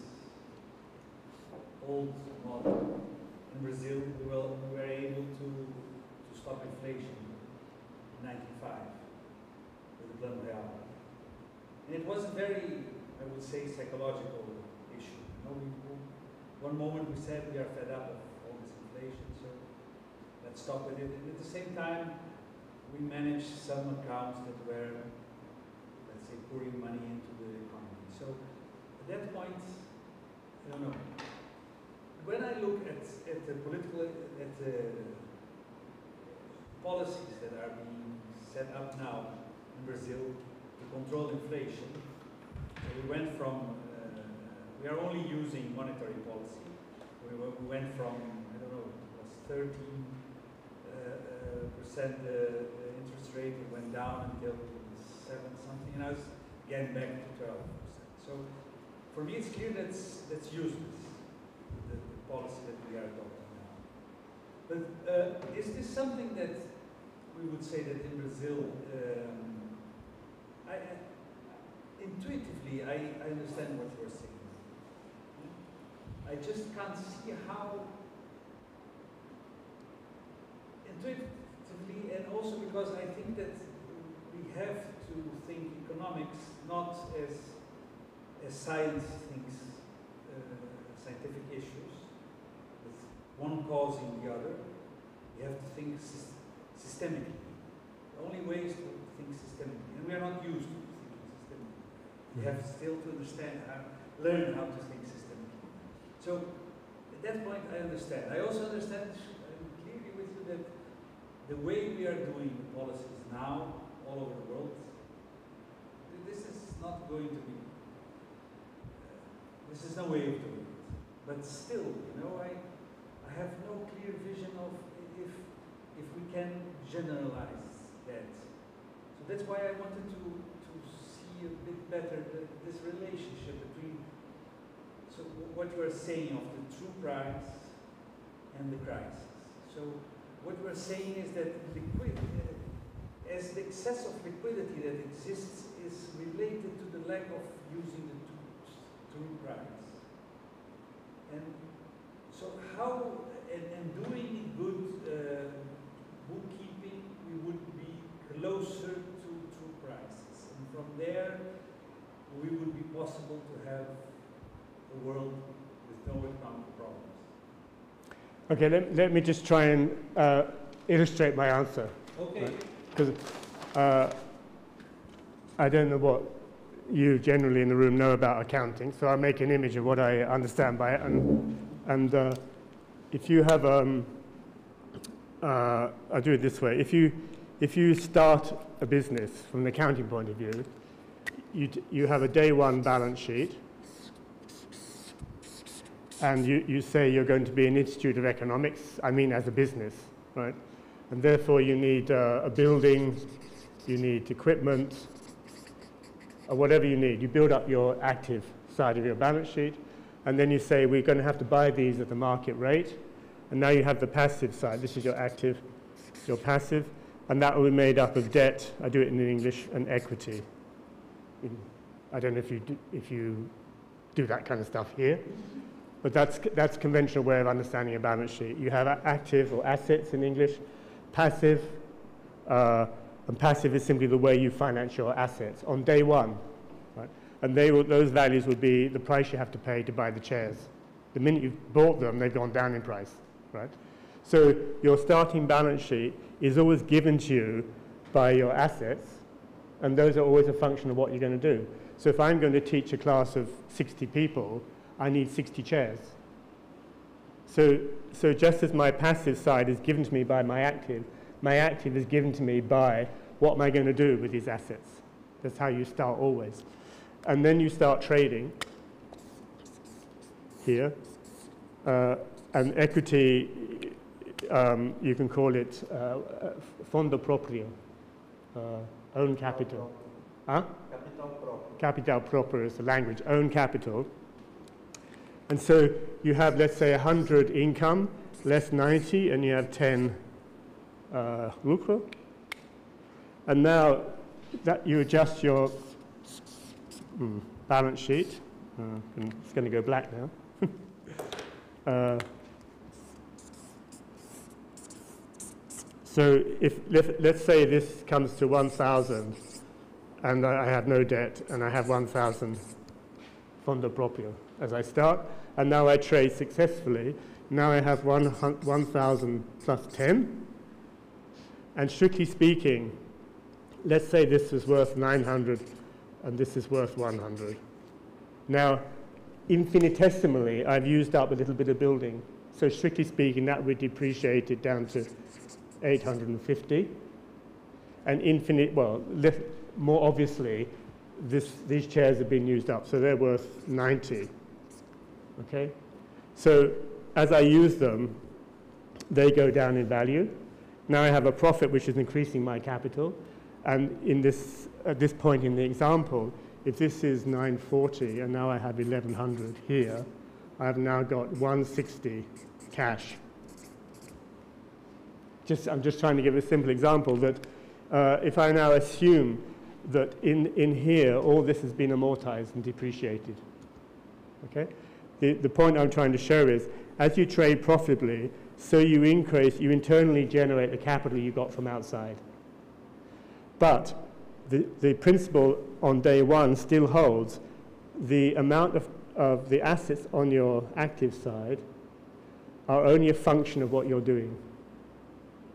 old model in Brazil, we, will, we were able to, to stop inflation in nineteen oh five with the Plano Real. And it was a very, I would say, psychological issue. You know, we, one moment we said we are fed up of all this inflation, so let's stop with it. And at the same time, we managed some accounts that were, let's say, pouring money into the economy. So at that point, I don't know. When I look at, at the political, at the policies that are being set up now in Brazil to control inflation, so we went from, uh, we are only using monetary policy. We, we went from, I don't know, it was thirteen percent uh, uh, the interest rate, it went down until seven something, and I was getting back to twelve percent. So for me, it's clear that's, that's useless, the, the policy that we are adopting now. But uh, is this something that we would say that in Brazil, um, I, I, intuitively, I, I understand what you're saying. I just can't see how, intuitively, and also because I think that we have to think economics not as, as science thinks uh, scientific issues, with one causing the other. We have to think systemically. The only way is to think systemically, and we are not used to thinking systemically. We have still to understand, how, learn how to think systemically. So at that point I understand. I also understand I'm clearly with you that the way we are doing the policies now all over the world, this is not going to be, uh, this is no way of doing it. But still, you know, I, I have no clear vision of if, if we can generalize that. So that's why I wanted to, to see a bit better the, this relationship between so what you are saying of the true price and the crisis. So what we are saying is that liquidity, as the excess of liquidity that exists is related to the lack of using the tools, true price. And so how, and, and doing good uh, bookkeeping, we would be closer to true prices. And from there, we would be possible to have a world with no economic problems. Okay, let, let me just try and uh, illustrate my answer. Okay. Because uh, I don't know what you generally in the room know about accounting, so I'll make an image of what I understand by it. And, and uh, if you have, um, uh, I'll do it this way. If you, if you start a business from an accounting point of view, you, t you have a day one balance sheet, and you, you say you're going to be an institute of economics, I mean as a business, right? And therefore you need uh, a building, you need equipment, or whatever you need. You build up your active side of your balance sheet, and then you say we're going to have to buy these at the market rate, and now you have the passive side. This is your active, your passive, and that will be made up of debt, I do it in English, and equity. I don't know if you do, if you do that kind of stuff here, but that's, that's a conventional way of understanding a balance sheet. You have active or assets in English, passive, uh, and passive is simply the way you finance your assets on day one, right? And they will, those values would be the price you have to pay to buy the chairs. The minute you've bought them, they've gone down in price, right? So your starting balance sheet is always given to you by your assets, and those are always a function of what you're going to do. So if I'm going to teach a class of sixty people, I need sixty chairs. So, so just as my passive side is given to me by my active, my active is given to me by what am I going to do with these assets. That's how you start always. And then you start trading here. Uh, and equity, um, you can call it uh, fondo proprio, uh, own capital. Huh? Capital proprio. Capital proprio is the language, own capital. And so you have, let's say, one hundred income, less ninety, and you have ten uh, lucro. And now that you adjust your mm, balance sheet, uh, and it's going to go black now. uh, so if let, let's say this comes to one thousand, and I have no debt, and I have one thousand fondo proprio as I start, and now I trade successfully. Now I have one thousand plus ten, and strictly speaking, let's say this is worth nine hundred and this is worth one hundred. Now, infinitesimally, I've used up a little bit of building. So strictly speaking, that would depreciate it down to eight hundred fifty. And infinite, well, more obviously, this, these chairs have been used up, so they're worth ninety. Okay? So as I use them, they go down in value. Now I have a profit which is increasing my capital. And in this, at this point in the example, if this is nine forty and now I have eleven hundred here, I have now got one sixty cash. Just, I'm just trying to give a simple example that uh, if I now assume that in, in here all this has been amortized and depreciated, okay? The, the point I'm trying to show is as you trade profitably, so you increase, you internally generate the capital you got from outside. But the, the principle on day one still holds. The amount of, of the assets on your active side are only a function of what you're doing.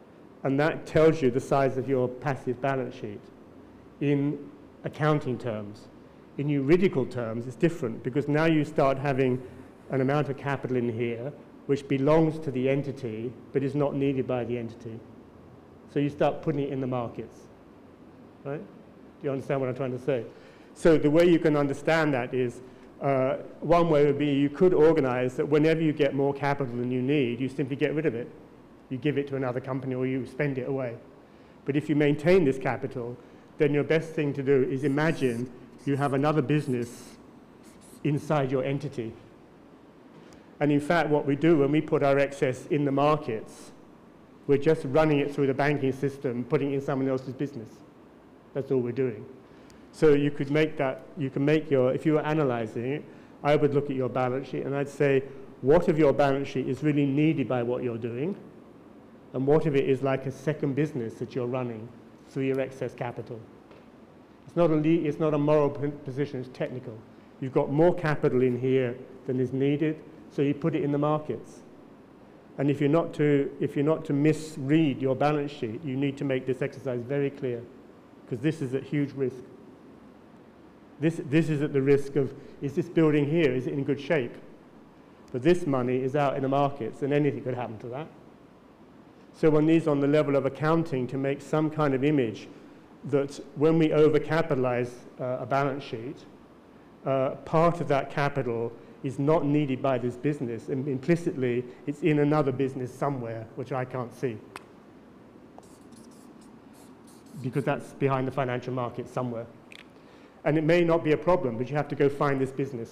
And that tells you the size of your passive balance sheet in accounting terms. In juridical terms, it's different, because now you start having an amount of capital in here which belongs to the entity but is not needed by the entity. So you start putting it in the markets, right? Do you understand what I'm trying to say? So the way you can understand that is, uh, one way would be you could organize that whenever you get more capital than you need, you simply get rid of it. You give it to another company or you spend it away. But if you maintain this capital, then your best thing to do is imagine you have another business inside your entity. And in fact, what we do when we put our excess in the markets, we're just running it through the banking system, putting it in someone else's business. That's all we're doing. So you could make that, you can make your, if you were analyzing it, I would look at your balance sheet and I'd say, what of your balance sheet is really needed by what you're doing? And what of it is like a second business that you're running through your excess capital? It's not a, le it's not a moral position, it's technical. You've got more capital in here than is needed, so you put it in the markets. And if you're not to, if you're not to misread your balance sheet, you need to make this exercise very clear, because this is at huge risk. This, this is at the risk of, is this building here, is it in good shape? But this money is out in the markets, and anything could happen to that. So one needs, on the level of accounting, to make some kind of image that when we overcapitalize uh, a balance sheet, uh, part of that capital is not needed by this business, and implicitly it's in another business somewhere, which I can't see, because that's behind the financial market somewhere. And it may not be a problem, but you have to go find this business.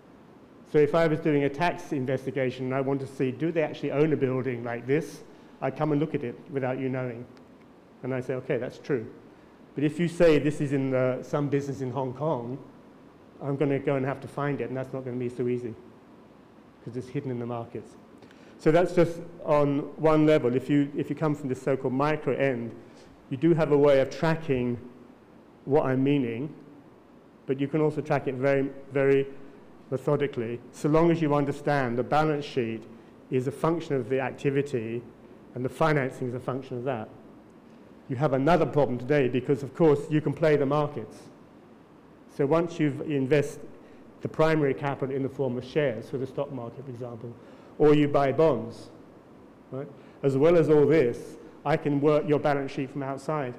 So if I was doing a tax investigation and I want to see, do they actually own a building like this? I'd come and look at it without you knowing. And I say, okay, that's true. But if you say this is in the, some business in Hong Kong, I'm going to go and have to find it, and that's not going to be so easy, because it's hidden in the markets. So that's just on one level. If you, if you come from the so-called micro end, you do have a way of tracking what I'm meaning, but you can also track it very, very methodically, so long as you understand the balance sheet is a function of the activity and the financing is a function of that. You have another problem today because, of course, you can play the markets. So once you've invest the primary capital in the form of shares for the stock market, for example, or you buy bonds, right? As well as all this, I can work your balance sheet from outside.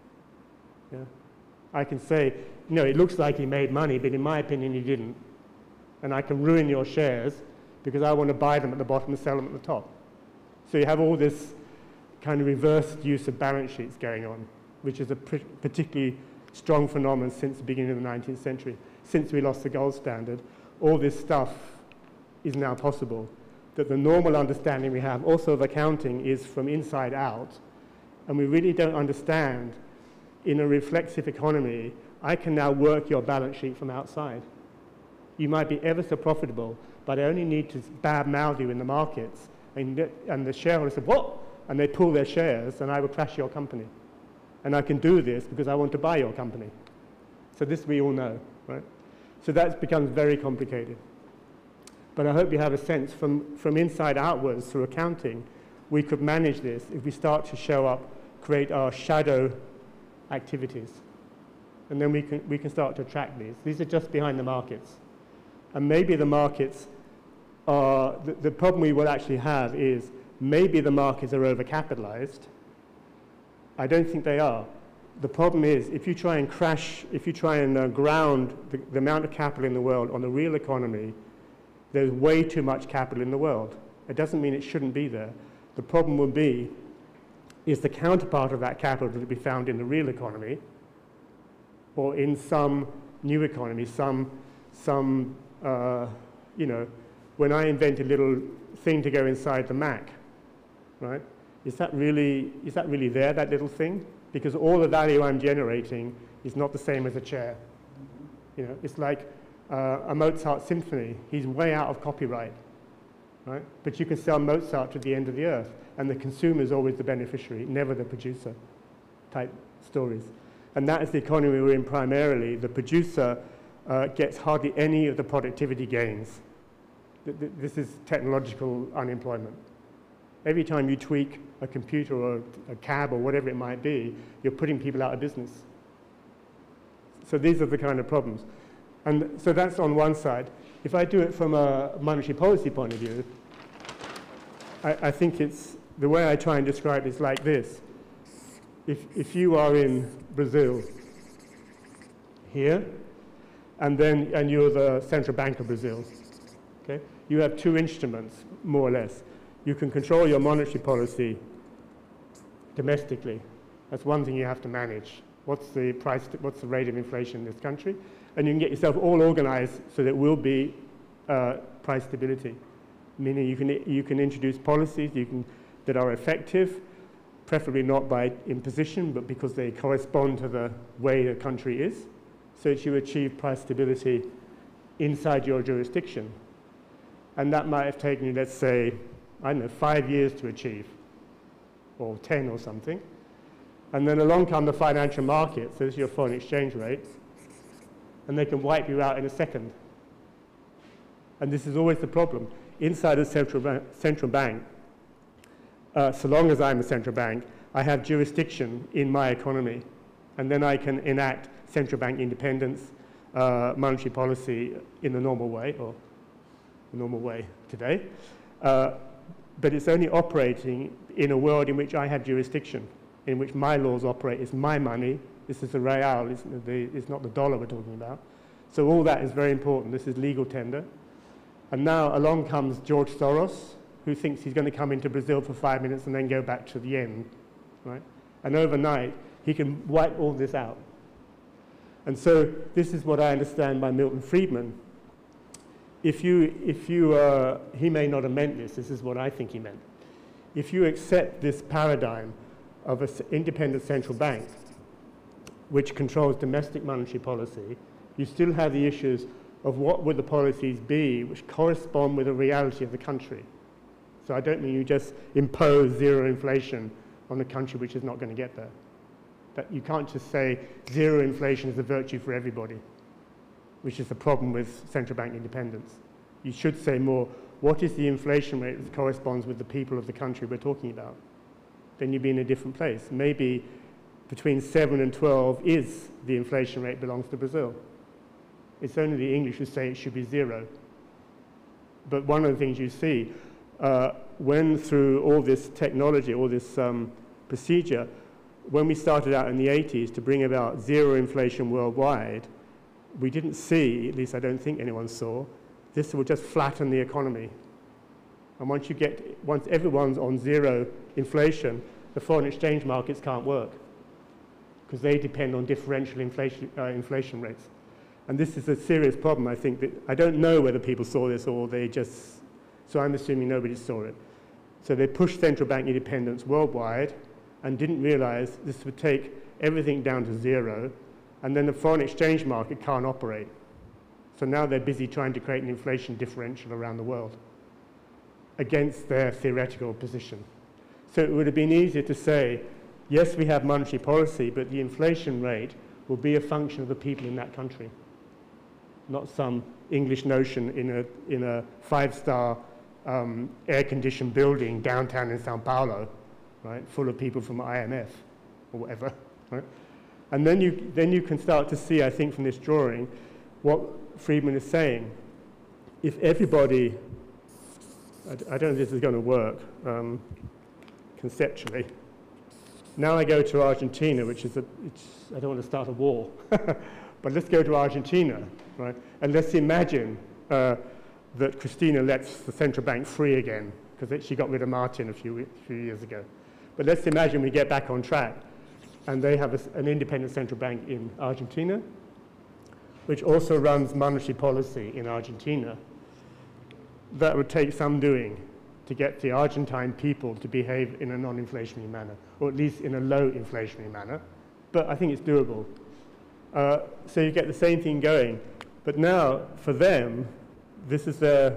Yeah? I can say, you know, it looks like he made money, but in my opinion, he didn't. And I can ruin your shares because I want to buy them at the bottom and sell them at the top. So you have all this kind of reversed use of balance sheets going on, which is a particularly strong phenomenon since the beginning of the nineteenth century. Since we lost the gold standard, all this stuff is now possible. That the normal understanding we have also of accounting is from inside out, and we really don't understand, in a reflexive economy, I can now work your balance sheet from outside. You might be ever so profitable, but I only need to bad-mouth you in the markets, and, and the shareholders say, what? And they pull their shares, and I will crash your company. And I can do this because I want to buy your company. So this we all know, right? So that becomes very complicated. But I hope you have a sense from, from inside outwards through accounting, we could manage this if we start to show up, create our shadow activities. And then we can, we can start to track these. These are just behind the markets. And maybe the markets are, the, the problem we will actually have is maybe the markets are overcapitalized. I don't think they are. The problem is if you try and crash, if you try and uh, ground the, the amount of capital in the world on the real economy, there's way too much capital in the world. It doesn't mean it shouldn't be there. The problem will be is the counterpart of that capital to be found in the real economy or in some new economy, some, some uh, you know, when I invent a little thing to go inside the Mac, right? Is that really, is that really there, that little thing? Because all the value I'm generating is not the same as a chair. You know, it's like uh, a Mozart symphony. He's way out of copyright, right? But you can sell Mozart to the end of the earth, and the consumer is always the beneficiary, never the producer type stories. And that is the economy we're in primarily. The producer uh, gets hardly any of the productivity gains. This is technological unemployment. Every time you tweak a computer or a cab or whatever it might be, you're putting people out of business. So these are the kind of problems. And so that's on one side. If I do it from a monetary policy point of view, I, I think it's, the way I try and describe it is like this. If, if you are in Brazil here, and then and you're the Central Bank of Brazil, okay? You have two instruments, more or less. You can control your monetary policy domestically. That's one thing you have to manage. What's the price, what's the rate of inflation in this country? And you can get yourself all organized so there will be uh, price stability. Meaning you can, you can introduce policies you can, that are effective, preferably not by imposition, but because they correspond to the way the country is, so that you achieve price stability inside your jurisdiction. And that might have taken you, let's say, I don't know, five years to achieve, or ten or something. And then along come the financial markets, so this is your foreign exchange rate, and they can wipe you out in a second. And this is always the problem. Inside a central, ba central bank, uh, so long as I'm a central bank, I have jurisdiction in my economy, and then I can enact central bank independence, uh, monetary policy in the normal way, or the normal way today. Uh, but it's only operating in a world in which I have jurisdiction, in which my laws operate. It's my money. This is the real. It's, the, it's not the dollar we're talking about. So all that is very important. This is legal tender. And now along comes George Soros, who thinks he's going to come into Brazil for five minutes and then go back to the yen, right? And overnight, he can wipe all this out. And so this is what I understand by Milton Friedman. If you, if you, uh, he may not have meant this, this is what I think he meant. If you accept this paradigm of an independent central bank, which controls domestic monetary policy, you still have the issues of what would the policies be which correspond with the reality of the country. So I don't mean you just impose zero inflation on a country which is not going to get there. That you can't just say zero inflation is a virtue for everybody, which is the problem with central bank independence. You should say more, what is the inflation rate that corresponds with the people of the country we're talking about? Then you'd be in a different place. Maybe between seven and twelve is the inflation rate belongs to Brazil. It's only the English who say it should be zero. But one of the things you see, uh, when through all this technology, all this um, procedure, when we started out in the eighties to bring about zero inflation worldwide, we didn't see, at least I don't think anyone saw, this will just flatten the economy. And once you get, once everyone's on zero inflation, the foreign exchange markets can't work because they depend on differential inflation, uh, inflation rates. And this is a serious problem, I think. That I don't know whether people saw this or they just, so I'm assuming nobody saw it. So they pushed central bank independence worldwide and didn't realize this would take everything down to zero, and then the foreign exchange market can't operate. So now they're busy trying to create an inflation differential around the world against their theoretical position. So it would have been easier to say, yes, we have monetary policy, but the inflation rate will be a function of the people in that country, not some English notion in a, in a five-star um, air-conditioned building downtown in Sao Paulo, right, full of people from I M F or whatever, right? And then you, then you can start to see, I think, from this drawing, what Friedman is saying. If everybody, I, I don't know if this is going to work um, conceptually. Now I go to Argentina, which is a, it's, I don't want to start a war, but let's go to Argentina, right? And let's imagine uh, that Cristina lets the central bank free again, because she got rid of Martin a few, few years ago. But let's imagine we get back on track, and they have a, an independent central bank in Argentina, which also runs monetary policy in Argentina. That would take some doing to get the Argentine people to behave in a non-inflationary manner, or at least in a low inflationary manner. But I think it's doable. Uh, so you get the same thing going. But now, for them, this is their...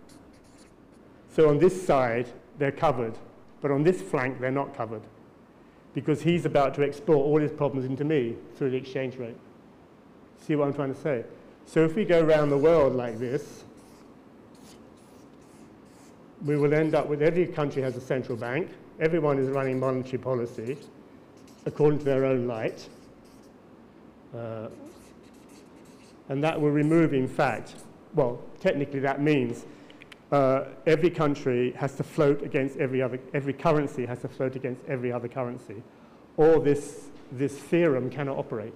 So on this side, they're covered. But on this flank, they're not covered. Because he's about to export all his problems into me through the exchange rate. See what I'm trying to say? So if we go around the world like this, we will end up with every country has a central bank, everyone is running monetary policy according to their own light, uh, and that will remove, in fact, well, technically that means uh, every country has to float against every other, every currency has to float against every other currency, or this, this theorem cannot operate.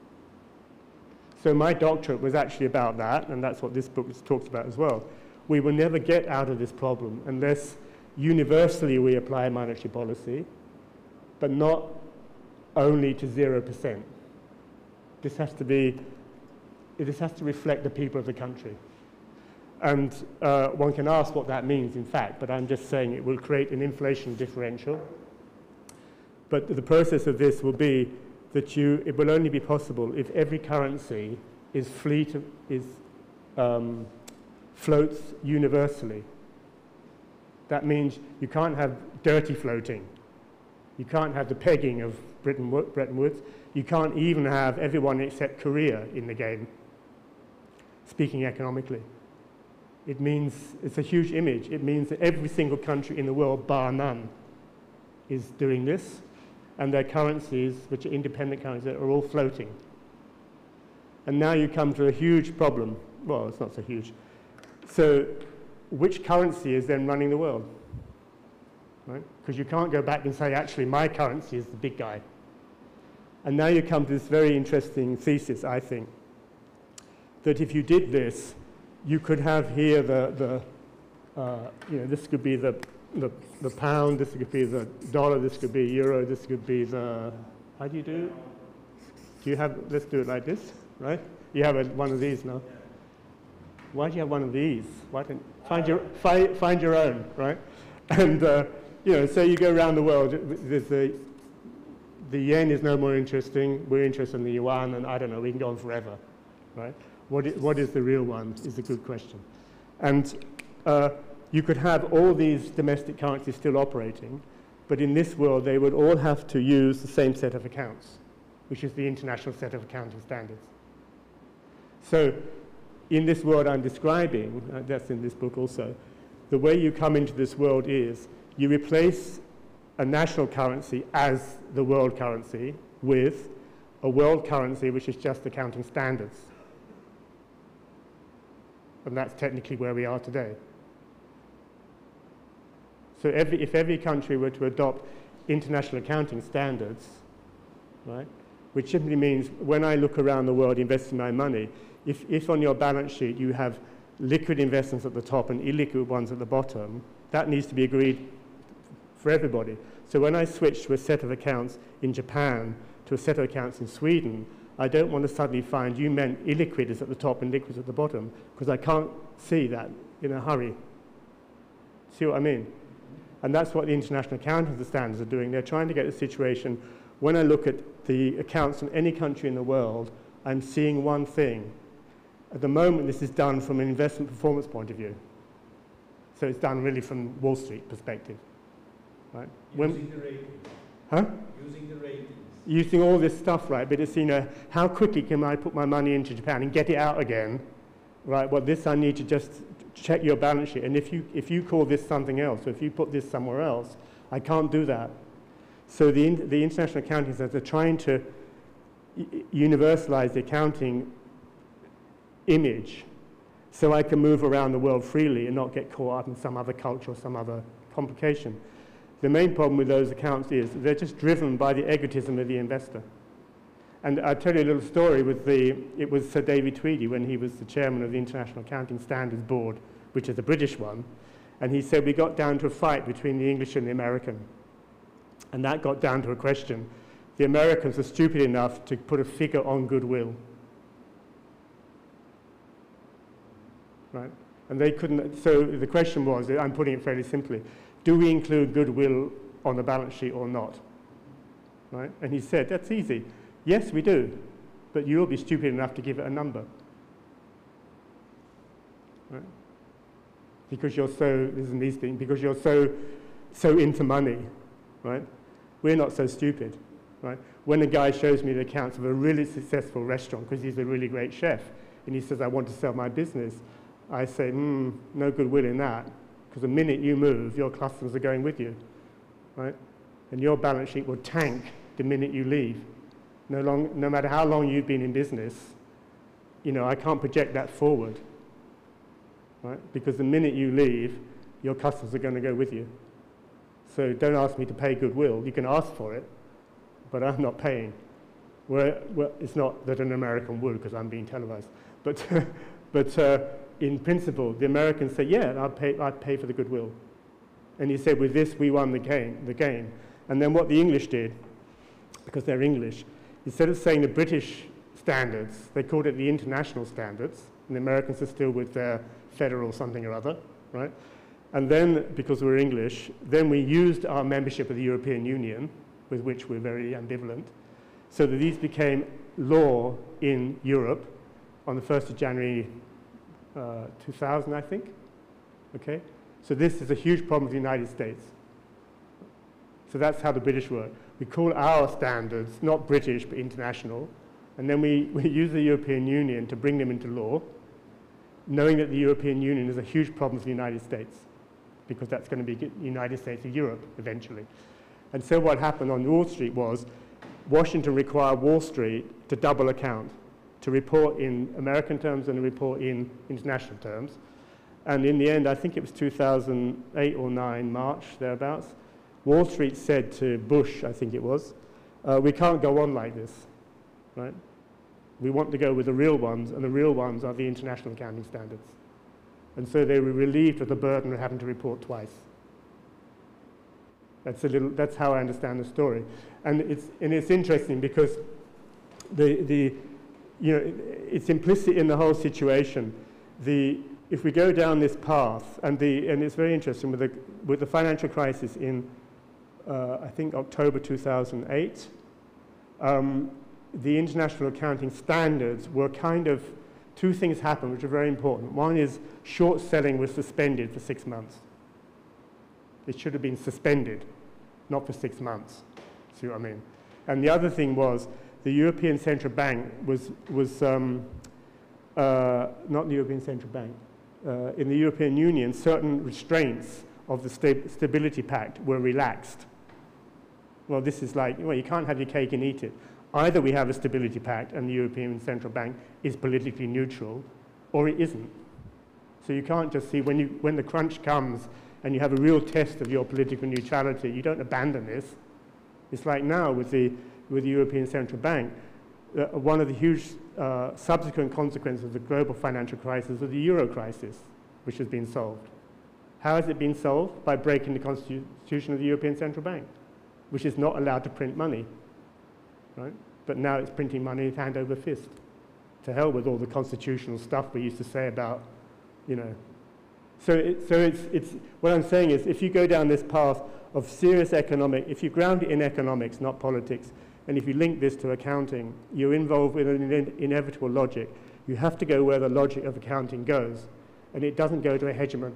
So my doctorate was actually about that, and that's what this book talks about as well. We will never get out of this problem unless universally we apply monetary policy, but not only to zero percent. This has to be, this has to reflect the people of the country. And uh, one can ask what that means, in fact, but I'm just saying it will create an inflation differential. But the process of this will be that you, it will only be possible if every currency is free to, is, um, floats universally. That means you can't have dirty floating. You can't have the pegging of Bretton Woods. You can't even have everyone except Korea in the game, speaking economically. It means, it's a huge image. It means that every single country in the world, bar none, is doing this, and their currencies, which are independent currencies, are all floating. And now you come to a huge problem. Well, it's not so huge. So which currency is then running the world? Right? Because you can't go back and say, actually, my currency is the big guy. And now you come to this very interesting thesis, I think, that if you did this, you could have here the, the uh, you know, this could be the, the, the pound, this could be the dollar, this could be euro, this could be the, how do you do it? Do you have, let's do it like this, right? You have a, one of these now. Why do you have one of these? Why don't, find, your, find, find your own, right? And, uh, you know, so you go around the world, there's the, the yen is no more interesting, we're interested in the yuan, and I don't know, we can go on forever, right? What is, what is the real one is a good question. And uh, you could have all these domestic currencies still operating, but in this world they would all have to use the same set of accounts, which is the international set of accounting standards. So in this world I'm describing, uh, that's in this book also, the way you come into this world is you replace a national currency as the world currency with a world currency which is just accounting standards. And that's technically where we are today. So every, if every country were to adopt international accounting standards, right, which simply means when I look around the world investing my money, if, if on your balance sheet you have liquid investments at the top and illiquid ones at the bottom, that needs to be agreed for everybody. So when I switch to a set of accounts in Japan to a set of accounts in Sweden, I don't want to suddenly find you meant illiquid is at the top and liquid is at the bottom, because I can't see that in a hurry. See what I mean? And that's what the international accounting standards are doing. They're trying to get a situation, when I look at the accounts in any country in the world, I'm seeing one thing. At the moment, this is done from an investment performance point of view. So it's done really from Wall Street perspective. Right? Using when, the ratings. Huh? Using the ratings. Using all this stuff, right? But it's, you know, how quickly can I put my money into Japan and get it out again? Right? Well, this I need to just check your balance sheet. And if you, if you call this something else, or if you put this somewhere else, I can't do that. So the, the international accounting standards are trying to universalize the accounting image so I can move around the world freely and not get caught up in some other culture or some other complication. The main problem with those accounts is they're just driven by the egotism of the investor. And I'll tell you a little story with the, it was Sir David Tweedy when he was the chairman of the International Accounting Standards Board, which is the British one, and he said we got down to a fight between the English and the American. And that got down to a question. The Americans were stupid enough to put a figure on goodwill. Right? And they couldn't, so the question was, I'm putting it fairly simply, do we include goodwill on the balance sheet or not? Right? And he said, that's easy. Yes, we do, but you'll be stupid enough to give it a number. Right? Because you're so, this is these things, because you're so, so into money, right? We're not so stupid, right? When a guy shows me the accounts of a really successful restaurant, because he's a really great chef, and he says, I want to sell my business, I say, hmm, no goodwill in that. Because the minute you move, your customers are going with you, right? And your balance sheet will tank the minute you leave. No, long, no matter how long you've been in business, you know, I can't project that forward, right? Because the minute you leave, your customers are going to go with you. So don't ask me to pay goodwill. You can ask for it, but I'm not paying. Well, well, it's not that an American would, because I'm being televised. But, but uh, in principle, the Americans say, yeah, I'd pay, I'd pay for the goodwill. And he said, with this, we won the game, the game. And then what the English did, because they're English, instead of saying the British standards, they called it the international standards, and the Americans are still with their federal something or other, right? And then, because we're English, then we used our membership of the European Union, with which we're very ambivalent, so that these became law in Europe on the first of January uh, two thousand, I think, okay? So this is a huge problem with the United States. So that's how the British work. We call our standards not British, but international, and then we, we use the European Union to bring them into law, knowing that the European Union is a huge problem for the United States, because that's going to be the United States of Europe eventually. And so what happened on Wall Street was Washington required Wall Street to double account, to report in American terms and report in international terms. And in the end, I think it was two thousand eight or nine, March, thereabouts, Wall Street said to Bush, I think it was, uh, we can't go on like this, right? We want to go with the real ones, and the real ones are the international accounting standards. And so they were relieved of the burden of having to report twice. That's a little, that's how I understand the story. And it's, and it's interesting because the, the, you know, it's implicit in the whole situation. The, if we go down this path, and, the, and it's very interesting, with the, with the financial crisis in, uh, I think, October two thousand eight, um, the international accounting standards were kind of, two things happened which are very important. One is short selling was suspended for six months. It should have been suspended, not for six months. See what I mean? And the other thing was the European Central Bank was, was um, uh, not the European Central Bank, uh, in the European Union, certain restraints of the sta Stability Pact were relaxed. Well, this is like, well, you can't have your cake and eat it. Either we have a Stability Pact and the European Central Bank is politically neutral, or it isn't. So you can't just see, when, you, when the crunch comes and you have a real test of your political neutrality, you don't abandon this. It's like now with the, with the European Central Bank, uh, one of the huge uh, subsequent consequences of the global financial crisis was the euro crisis, which has been solved. How has it been solved? By breaking the constitution of the European Central Bank, which is not allowed to print money, right? But now it's printing money hand over fist. To hell with all the constitutional stuff we used to say about, you know. So, it, so it's, it's, what I'm saying is, if you go down this path of serious economic, if you ground it in economics, not politics, and if you link this to accounting, you're involved with an in inevitable logic. You have to go where the logic of accounting goes, and it doesn't go to a hegemon.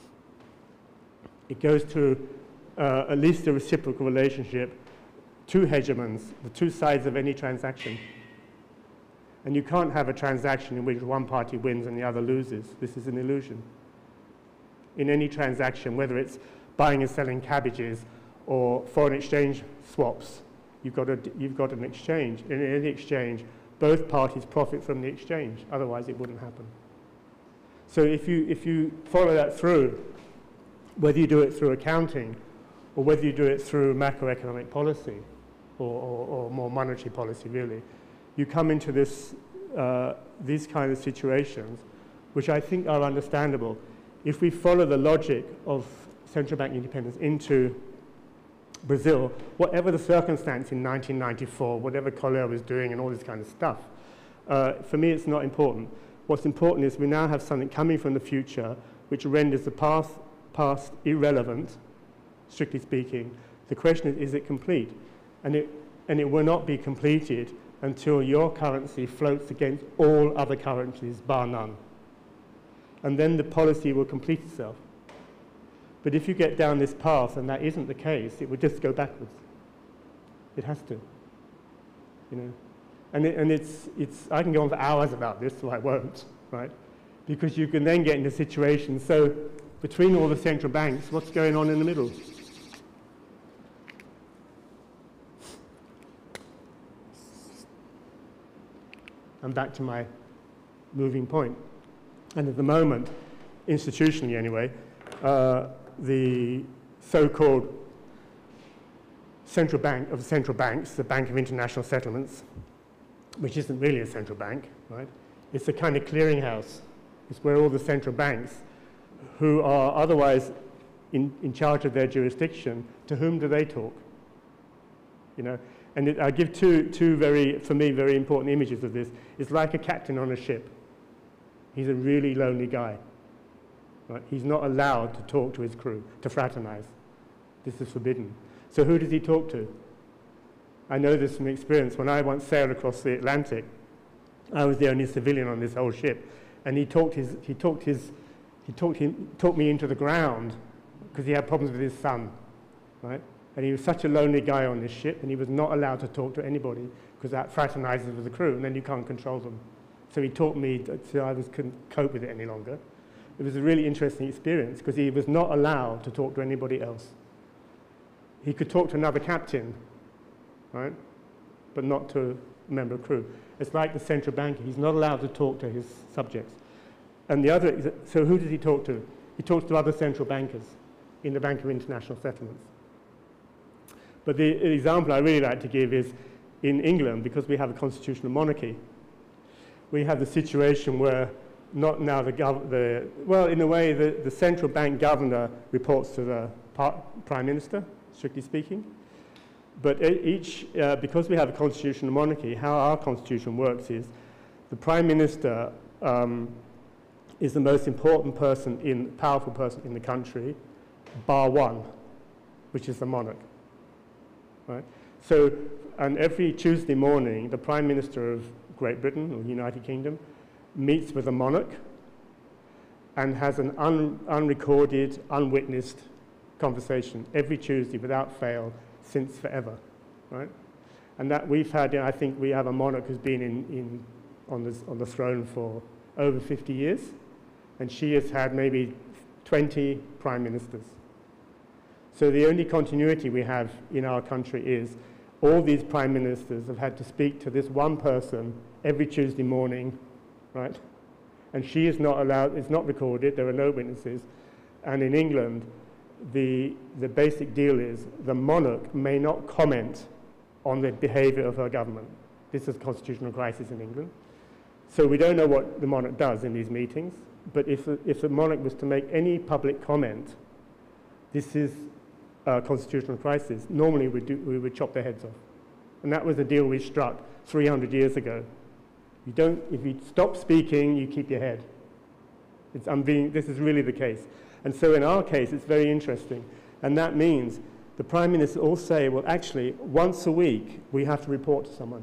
It goes to uh, at least a reciprocal relationship, two hegemons, the two sides of any transaction. And you can't have a transaction in which one party wins and the other loses. This is an illusion. In any transaction, whether it's buying and selling cabbages or foreign exchange swaps, you've got, a, you've got an exchange. In any exchange, both parties profit from the exchange. Otherwise, it wouldn't happen. So if you, if you follow that through, whether you do it through accounting or whether you do it through macroeconomic policy or, or, or more monetary policy, really, you come into this, uh, these kind of situations, which I think are understandable. If we follow the logic of central bank independence into Brazil, whatever the circumstance in nineteen ninety-four, whatever Collor was doing and all this kind of stuff, uh, for me it's not important. What's important is we now have something coming from the future which renders the past, past irrelevant, strictly speaking. The question is, is it complete? And it, and it will not be completed until your currency floats against all other currencies, bar none. And then the policy will complete itself. But if you get down this path and that isn't the case, it would just go backwards. It has to, you know. And, it, and it's, it's, I can go on for hours about this, so I won't, right? Because you can then get into situations. So between all the central banks, what's going on in the middle? And back to my moving point. And at the moment, institutionally anyway, uh, the so-called central bank of the central banks, the Bank of International Settlements, which isn't really a central bank, right? It's a kind of clearinghouse. It's where all the central banks, who are otherwise in, in charge of their jurisdiction, to whom do they talk? You know, and it, I give two, two very, for me, very important images of this. It's like a captain on a ship. He's a really lonely guy. Right? He's not allowed to talk to his crew, to fraternize. This is forbidden. So who does he talk to? I know this from experience. When I once sailed across the Atlantic, I was the only civilian on this whole ship, and he talked his, he talked his, he talked him, talked me into the ground because he had problems with his son, right? And he was such a lonely guy on this ship, and he was not allowed to talk to anybody because that fraternizes with the crew, and then you can't control them. So he taught me so I was, couldn't cope with it any longer. It was a really interesting experience because he was not allowed to talk to anybody else. He could talk to another captain, right? But not to a member of crew. It's like the central banker. He's not allowed to talk to his subjects. And the other, so who does he talk to? He talks to other central bankers in the Bank of International Settlements. But the example I really like to give is in England, because we have a constitutional monarchy, we have the situation where not now the, gov the well, in a way, the, the central bank governor reports to the prime minister, strictly speaking. But each, uh, because we have a constitutional monarchy, how our constitution works is the prime minister um, is the most important person, in powerful person in the country, bar one, which is the monarch. Right? So, and every Tuesday morning, the prime minister of Great Britain or United Kingdom meets with a monarch and has an un unrecorded, unwitnessed conversation every Tuesday without fail since forever, right? And that we've had, I think we have a monarch who's been in, in on, this, on the throne for over fifty years, and she has had maybe twenty prime ministers. So the only continuity we have in our country is all these prime ministers have had to speak to this one person every Tuesday morning, right? And she is not allowed, it's not recorded, there are no witnesses. And in England, the, the basic deal is the monarch may not comment on the behavior of her government. This is a constitutional crisis in England. So we don't know what the monarch does in these meetings, but if, if the monarch was to make any public comment, this is a constitutional crisis. Normally we, do, we would chop their heads off. And that was a deal we struck three hundred years ago. You don't, if you stop speaking, you keep your head. It's, I'm being, this is really the case. And so in our case, it's very interesting. And that means the Prime Minister will say, well, actually, once a week, we have to report to someone.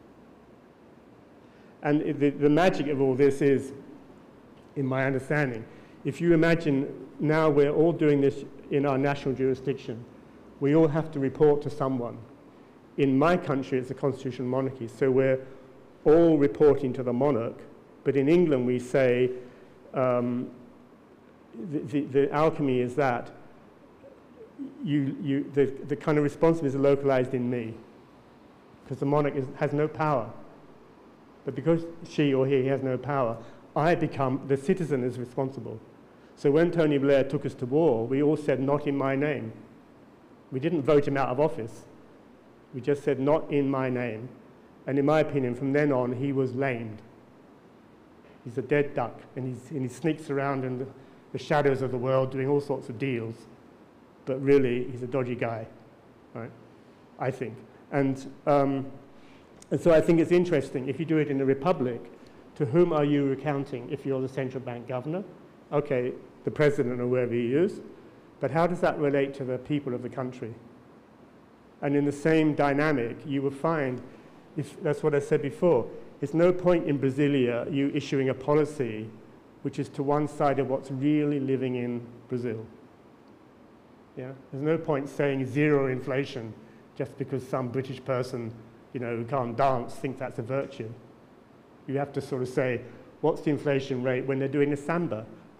And the, the magic of all this is, in my understanding, if you imagine now we're all doing this in our national jurisdiction, we all have to report to someone. In my country, it's a constitutional monarchy, so we're all reporting to the monarch, but in England we say um, the, the, the alchemy is that you, you, the, the kind of responsibility is localized in me, because the monarch is, has no power. But because she or he has no power, I become, the citizen is responsible. So when Tony Blair took us to war, we all said, not in my name. We didn't vote him out of office. We just said, not in my name. And in my opinion, from then on, he was lamed. He's a dead duck, and, he's, and he sneaks around in the, the shadows of the world doing all sorts of deals. But really, he's a dodgy guy, right? I think. And, um, and so I think it's interesting, if you do it in a republic, to whom are you recounting if you're the central bank governor? Okay, the president or whoever he is, but how does that relate to the people of the country? And in the same dynamic, you will find, if that's what I said before, there's no point in Brasilia you issuing a policy which is to one side of what's really living in Brazil. Yeah? There's no point saying zero inflation just because some British person, you know, who can't dance thinks that's a virtue. You have to sort of say, what's the inflation rate when they're doing a samba?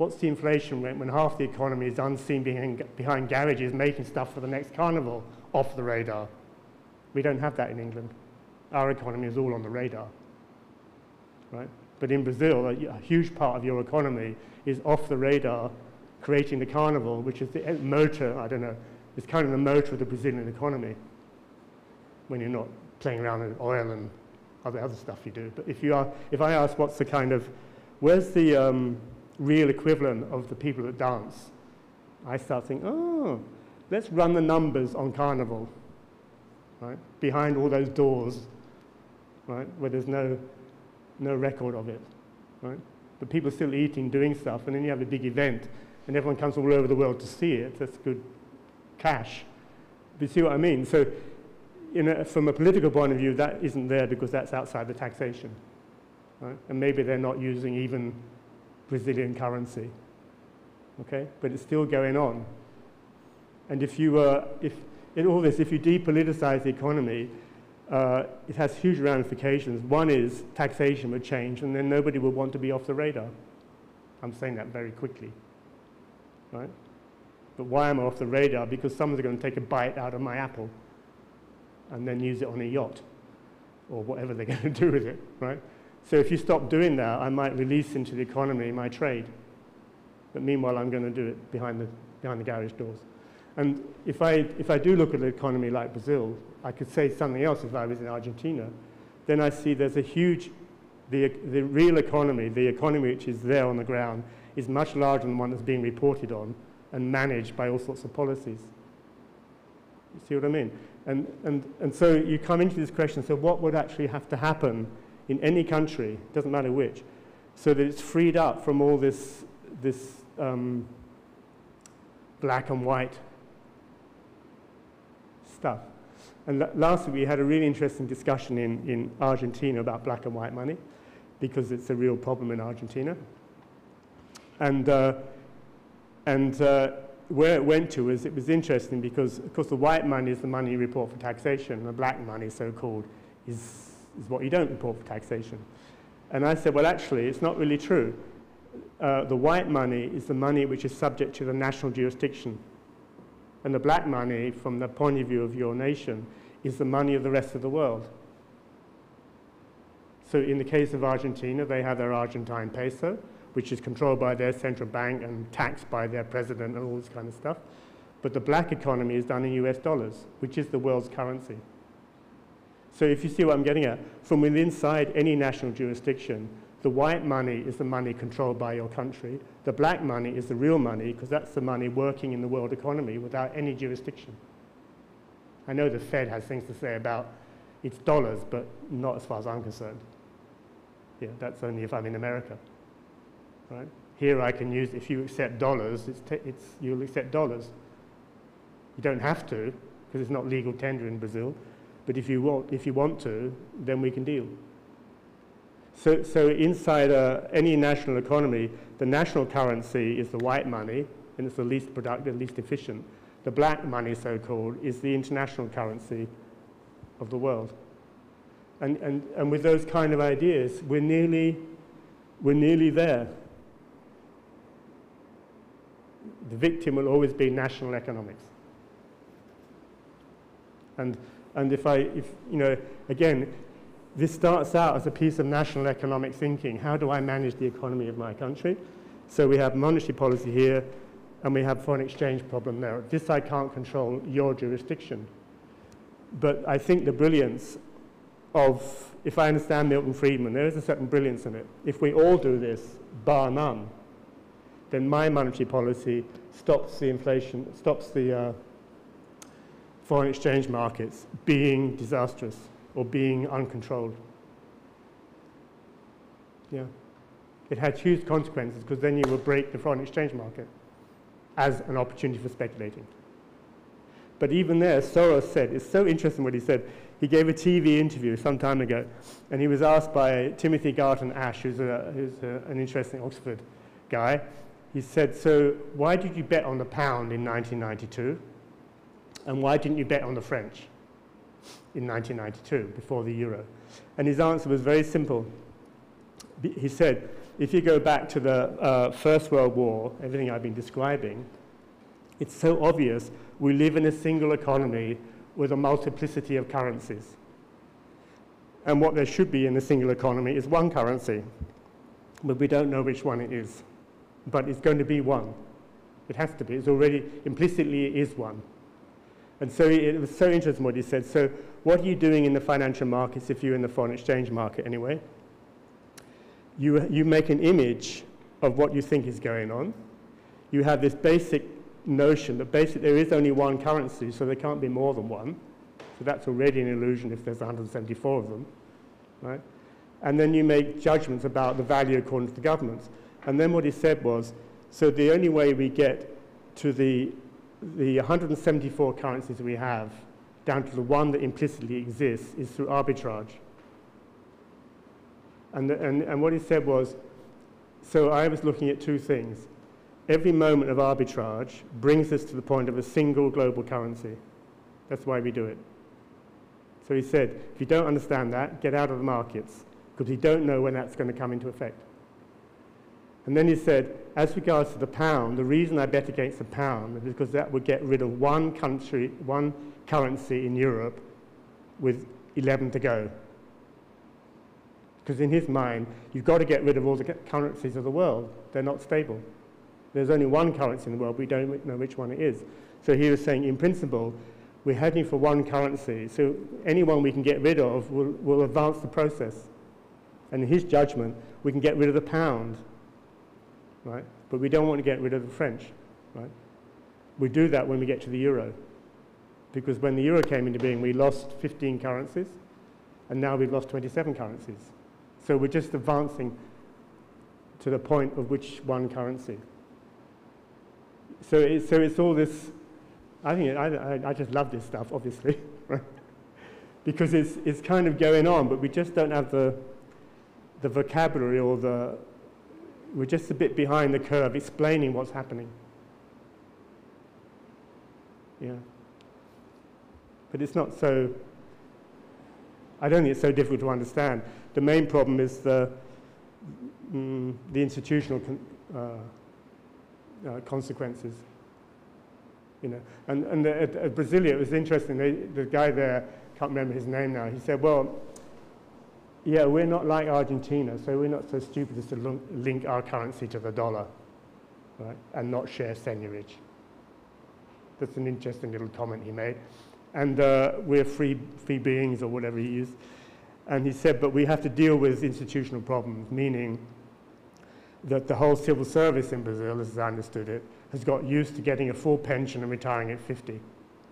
What's the inflation rate when half the economy is unseen behind, behind garages making stuff for the next carnival? Off the radar. We don't have that in England. Our economy is all on the radar, right? But in Brazil, a, a huge part of your economy is off the radar, creating the carnival, which is the motor, I don't know, it's kind of the motor of the Brazilian economy when you're not playing around with oil and other, other stuff you do. But if, you are, if I ask what's the kind of, where's the um, real equivalent of the people that dance, I start thinking, oh, let's run the numbers on carnival, right? Behind all those doors, right, where there's no, no record of it, right? But people are still eating, doing stuff, and then you have a big event, and everyone comes all over the world to see it. That's good cash. But you see what I mean? So, you know, from a political point of view, that isn't there because that's outside the taxation, right? And maybe they're not using even Brazilian currency, okay? But it's still going on. And if you, uh, if in all this, if you depoliticize the economy, uh, it has huge ramifications. One is taxation would change, and then nobody would want to be off the radar. I'm saying that very quickly, right? But why am I off the radar? Because someone's going to take a bite out of my apple and then use it on a yacht or whatever they're going to do with it, right? So if you stop doing that, I might release into the economy my trade. But meanwhile, I'm going to do it behind the, behind the garage doors. And if I, if I do look at an economy like Brazil, I could say something else if I was in Argentina. Then I see there's a huge, the, the real economy, the economy which is there on the ground, is much larger than the one that's being reported on and managed by all sorts of policies. You see what I mean? And, and, and so you come into this question, so what would actually have to happen in any country, doesn't matter which, so that it's freed up from all this, this um, black and white stuff. And last week we had a really interesting discussion in, in Argentina about black and white money, because it's a real problem in Argentina. And, uh, and uh, where it went to is, it was interesting because, of course, the white money is the money you report for taxation, and the black money, so-called, is, is what you don't report for taxation. And I said, well, actually, it's not really true. Uh, the white money is the money which is subject to the national jurisdiction. And the black money, from the point of view of your nation, is the money of the rest of the world. So in the case of Argentina, they have their Argentine peso, which is controlled by their central bank and taxed by their president and all this kind of stuff. But the black economy is done in U S dollars, which is the world's currency. So if you see what I'm getting at, from within inside any national jurisdiction, the white money is the money controlled by your country. The black money is the real money, because that's the money working in the world economy without any jurisdiction. I know the Fed has things to say about its dollars, but not as far as I'm concerned. Yeah, that's only if I'm in America, right? Here I can use, if you accept dollars, it's, it's, you'll accept dollars. You don't have to, because it's not legal tender in Brazil, but if you want, if you want to, then we can deal. So, so inside uh, any national economy, the national currency is the white money, and it's the least productive, least efficient. The black money, so-called, is the international currency of the world. And, and, and with those kind of ideas, we're nearly, we're nearly there. The victim will always be national economics. And, and if I, if, you know, again, this starts out as a piece of national economic thinking. How do I manage the economy of my country? So we have monetary policy here, and we have foreign exchange problem there. This I can't control, your jurisdiction. But I think the brilliance of, if I understand Milton Friedman, there is a certain brilliance in it. If we all do this, bar none, then my monetary policy stops the inflation, stops the uh, foreign exchange markets being disastrous or being uncontrolled. Yeah. It had huge consequences, because then you will break the foreign exchange market as an opportunity for speculating. But even there, Soros said, it's so interesting what he said. He gave a T V interview some time ago, and he was asked by Timothy Garton Ash, who's, a, who's a, an interesting Oxford guy. He said, so why did you bet on the pound in nineteen ninety-two? And why didn't you bet on the French in nineteen ninety-two, before the euro? And his answer was very simple. He said, if you go back to the uh, First World War, everything I've been describing, it's so obvious we live in a single economy with a multiplicity of currencies. And what there should be in a single economy is one currency, but we don't know which one it is. But it's going to be one. It has to be. It's already, implicitly it is one. And so it was so interesting what he said. So what are you doing in the financial markets if you're in the foreign exchange market anyway? You, you make an image of what you think is going on. You have this basic notion that basically there is only one currency, so there can't be more than one. So that's already an illusion if there's one hundred seventy-four of them, right? And then you make judgments about the value according to the governments. And then what he said was, so the only way we get to the, the one hundred seventy-four currencies we have, down to the one that implicitly exists, is through arbitrage. And, the, and, and what he said was, so I was looking at two things. Every moment of arbitrage brings us to the point of a single global currency. That's why we do it. So he said, if you don't understand that, get out of the markets, because we don't know when that's going to come into effect. And then he said, as regards to the pound, the reason I bet against the pound is because that would get rid of one country, one currency in Europe with eleven to go. Because in his mind, you've got to get rid of all the currencies of the world. They're not stable. There's only one currency in the world, we don't know which one it is. So he was saying, in principle, we're heading for one currency, so anyone we can get rid of will, will advance the process. And in his judgment, we can get rid of the pound, right? But we don't want to get rid of the French, right? We do that when we get to the euro. Because when the euro came into being, we lost fifteen currencies, and now we've lost twenty-seven currencies. So we're just advancing to the point of which one currency. So it's, so it's all this, I think, I, I, I just love this stuff, obviously, right? Because it's, it's kind of going on, but we just don't have the, the vocabulary or the, we're just a bit behind the curve explaining what's happening. Yeah. But it's not so, I don't think it's so difficult to understand. The main problem is the, mm, the institutional con uh, uh, consequences. You know, and, and the, at, at Brasilia, it was interesting, they, the guy there, can't remember his name now, he said, well, yeah, we're not like Argentina, so we're not so stupid as to link our currency to the dollar, right, and not share seigniorage. That's an interesting little comment he made. And uh, we're free, free beings, or whatever he used. And he said, but we have to deal with institutional problems, meaning that the whole civil service in Brazil, as I understood it, has got used to getting a full pension and retiring at fifty.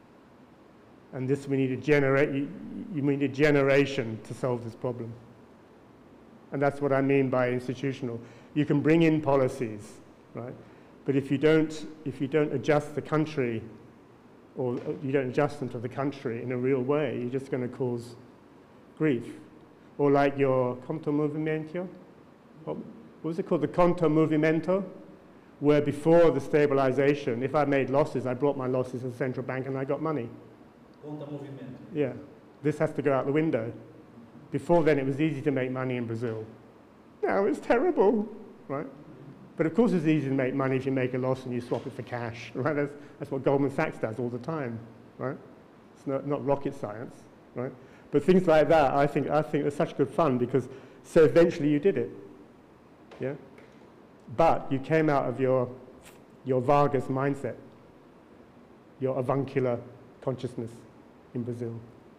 And this, we need a, genera you, you need a generation to solve this problem. And that's what I mean by institutional. You can bring in policies, right? But if you don't, if you don't adjust the country, or you don't adjust them to the country in a real way, you're just going to cause grief. Or like your conto movimento, what was it called? The conto movimento, where before the stabilization, if I made losses, I brought my losses to the central bank and I got money. Conto movimento. Yeah, this has to go out the window. Before then, it was easy to make money in Brazil. Now it's terrible, right? But of course, it's easy to make money if you make a loss and you swap it for cash, right? That's, that's what Goldman Sachs does all the time, right? It's not, not rocket science, right? But things like that, I think, I think are such good fun because so eventually you did it, yeah? But you came out of your, your Vargas mindset, your avuncular consciousness in Brazil.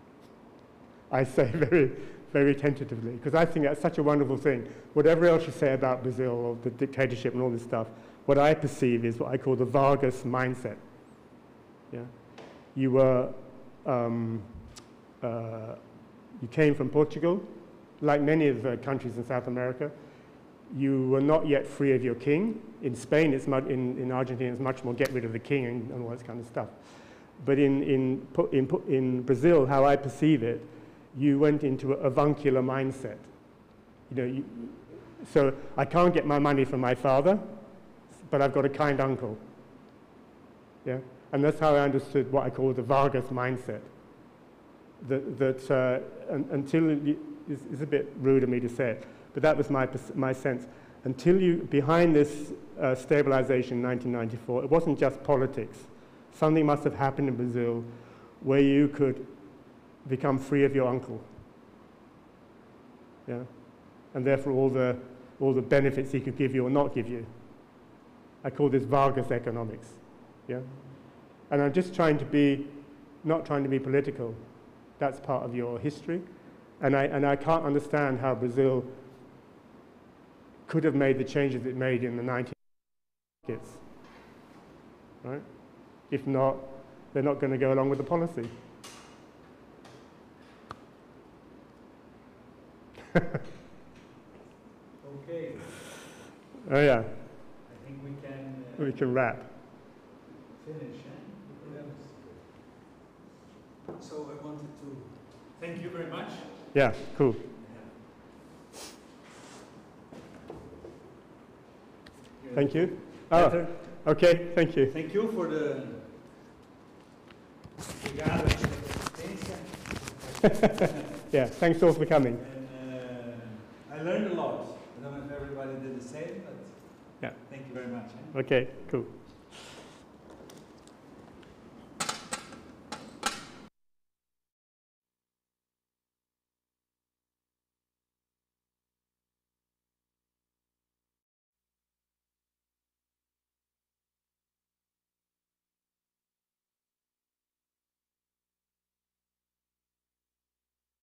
I say very, very tentatively, because I think that's such a wonderful thing. Whatever else you say about Brazil or the dictatorship and all this stuff, what I perceive is what I call the Vargas mindset. Yeah? You were, um, uh, you came from Portugal, like many of the countries in South America. You were not yet free of your king. In Spain, it's much, in, in Argentina, it's much more get rid of the king and, and all this kind of stuff. But in, in, in, in Brazil, how I perceive it, you went into a avuncular mindset. You know, you, so I can't get my money from my father, but I've got a kind uncle. Yeah? And that's how I understood what I call the Vargas mindset. That, that uh, un, until, it, it's, it's a bit rude of me to say it, but that was my, my sense. until you, behind this uh, stabilization in nineteen ninety-four, it wasn't just politics. Something must have happened in Brazil where you could become free of your uncle. Yeah? And therefore all the, all the benefits he could give you or not give you. I call this Vargas economics. Yeah? And I'm just trying to be, not trying to be political. That's part of your history. And I, and I can't understand how Brazil could have made the changes it made in the nineteen nineties. Right? If not, they're not going to go along with the policy. Okay. Oh yeah. I think we can uh, We can wrap. finish. Eh? So I wanted to thank you very much. Yeah, cool. Thank you. Oh, Peter, okay, thank you. thank you for the. Obrigado pela assistência. Yeah, thanks all for coming. And uh, I learned a lot. I don't know if everybody did the same, but Yeah. thank you very much. Eh? Okay, cool.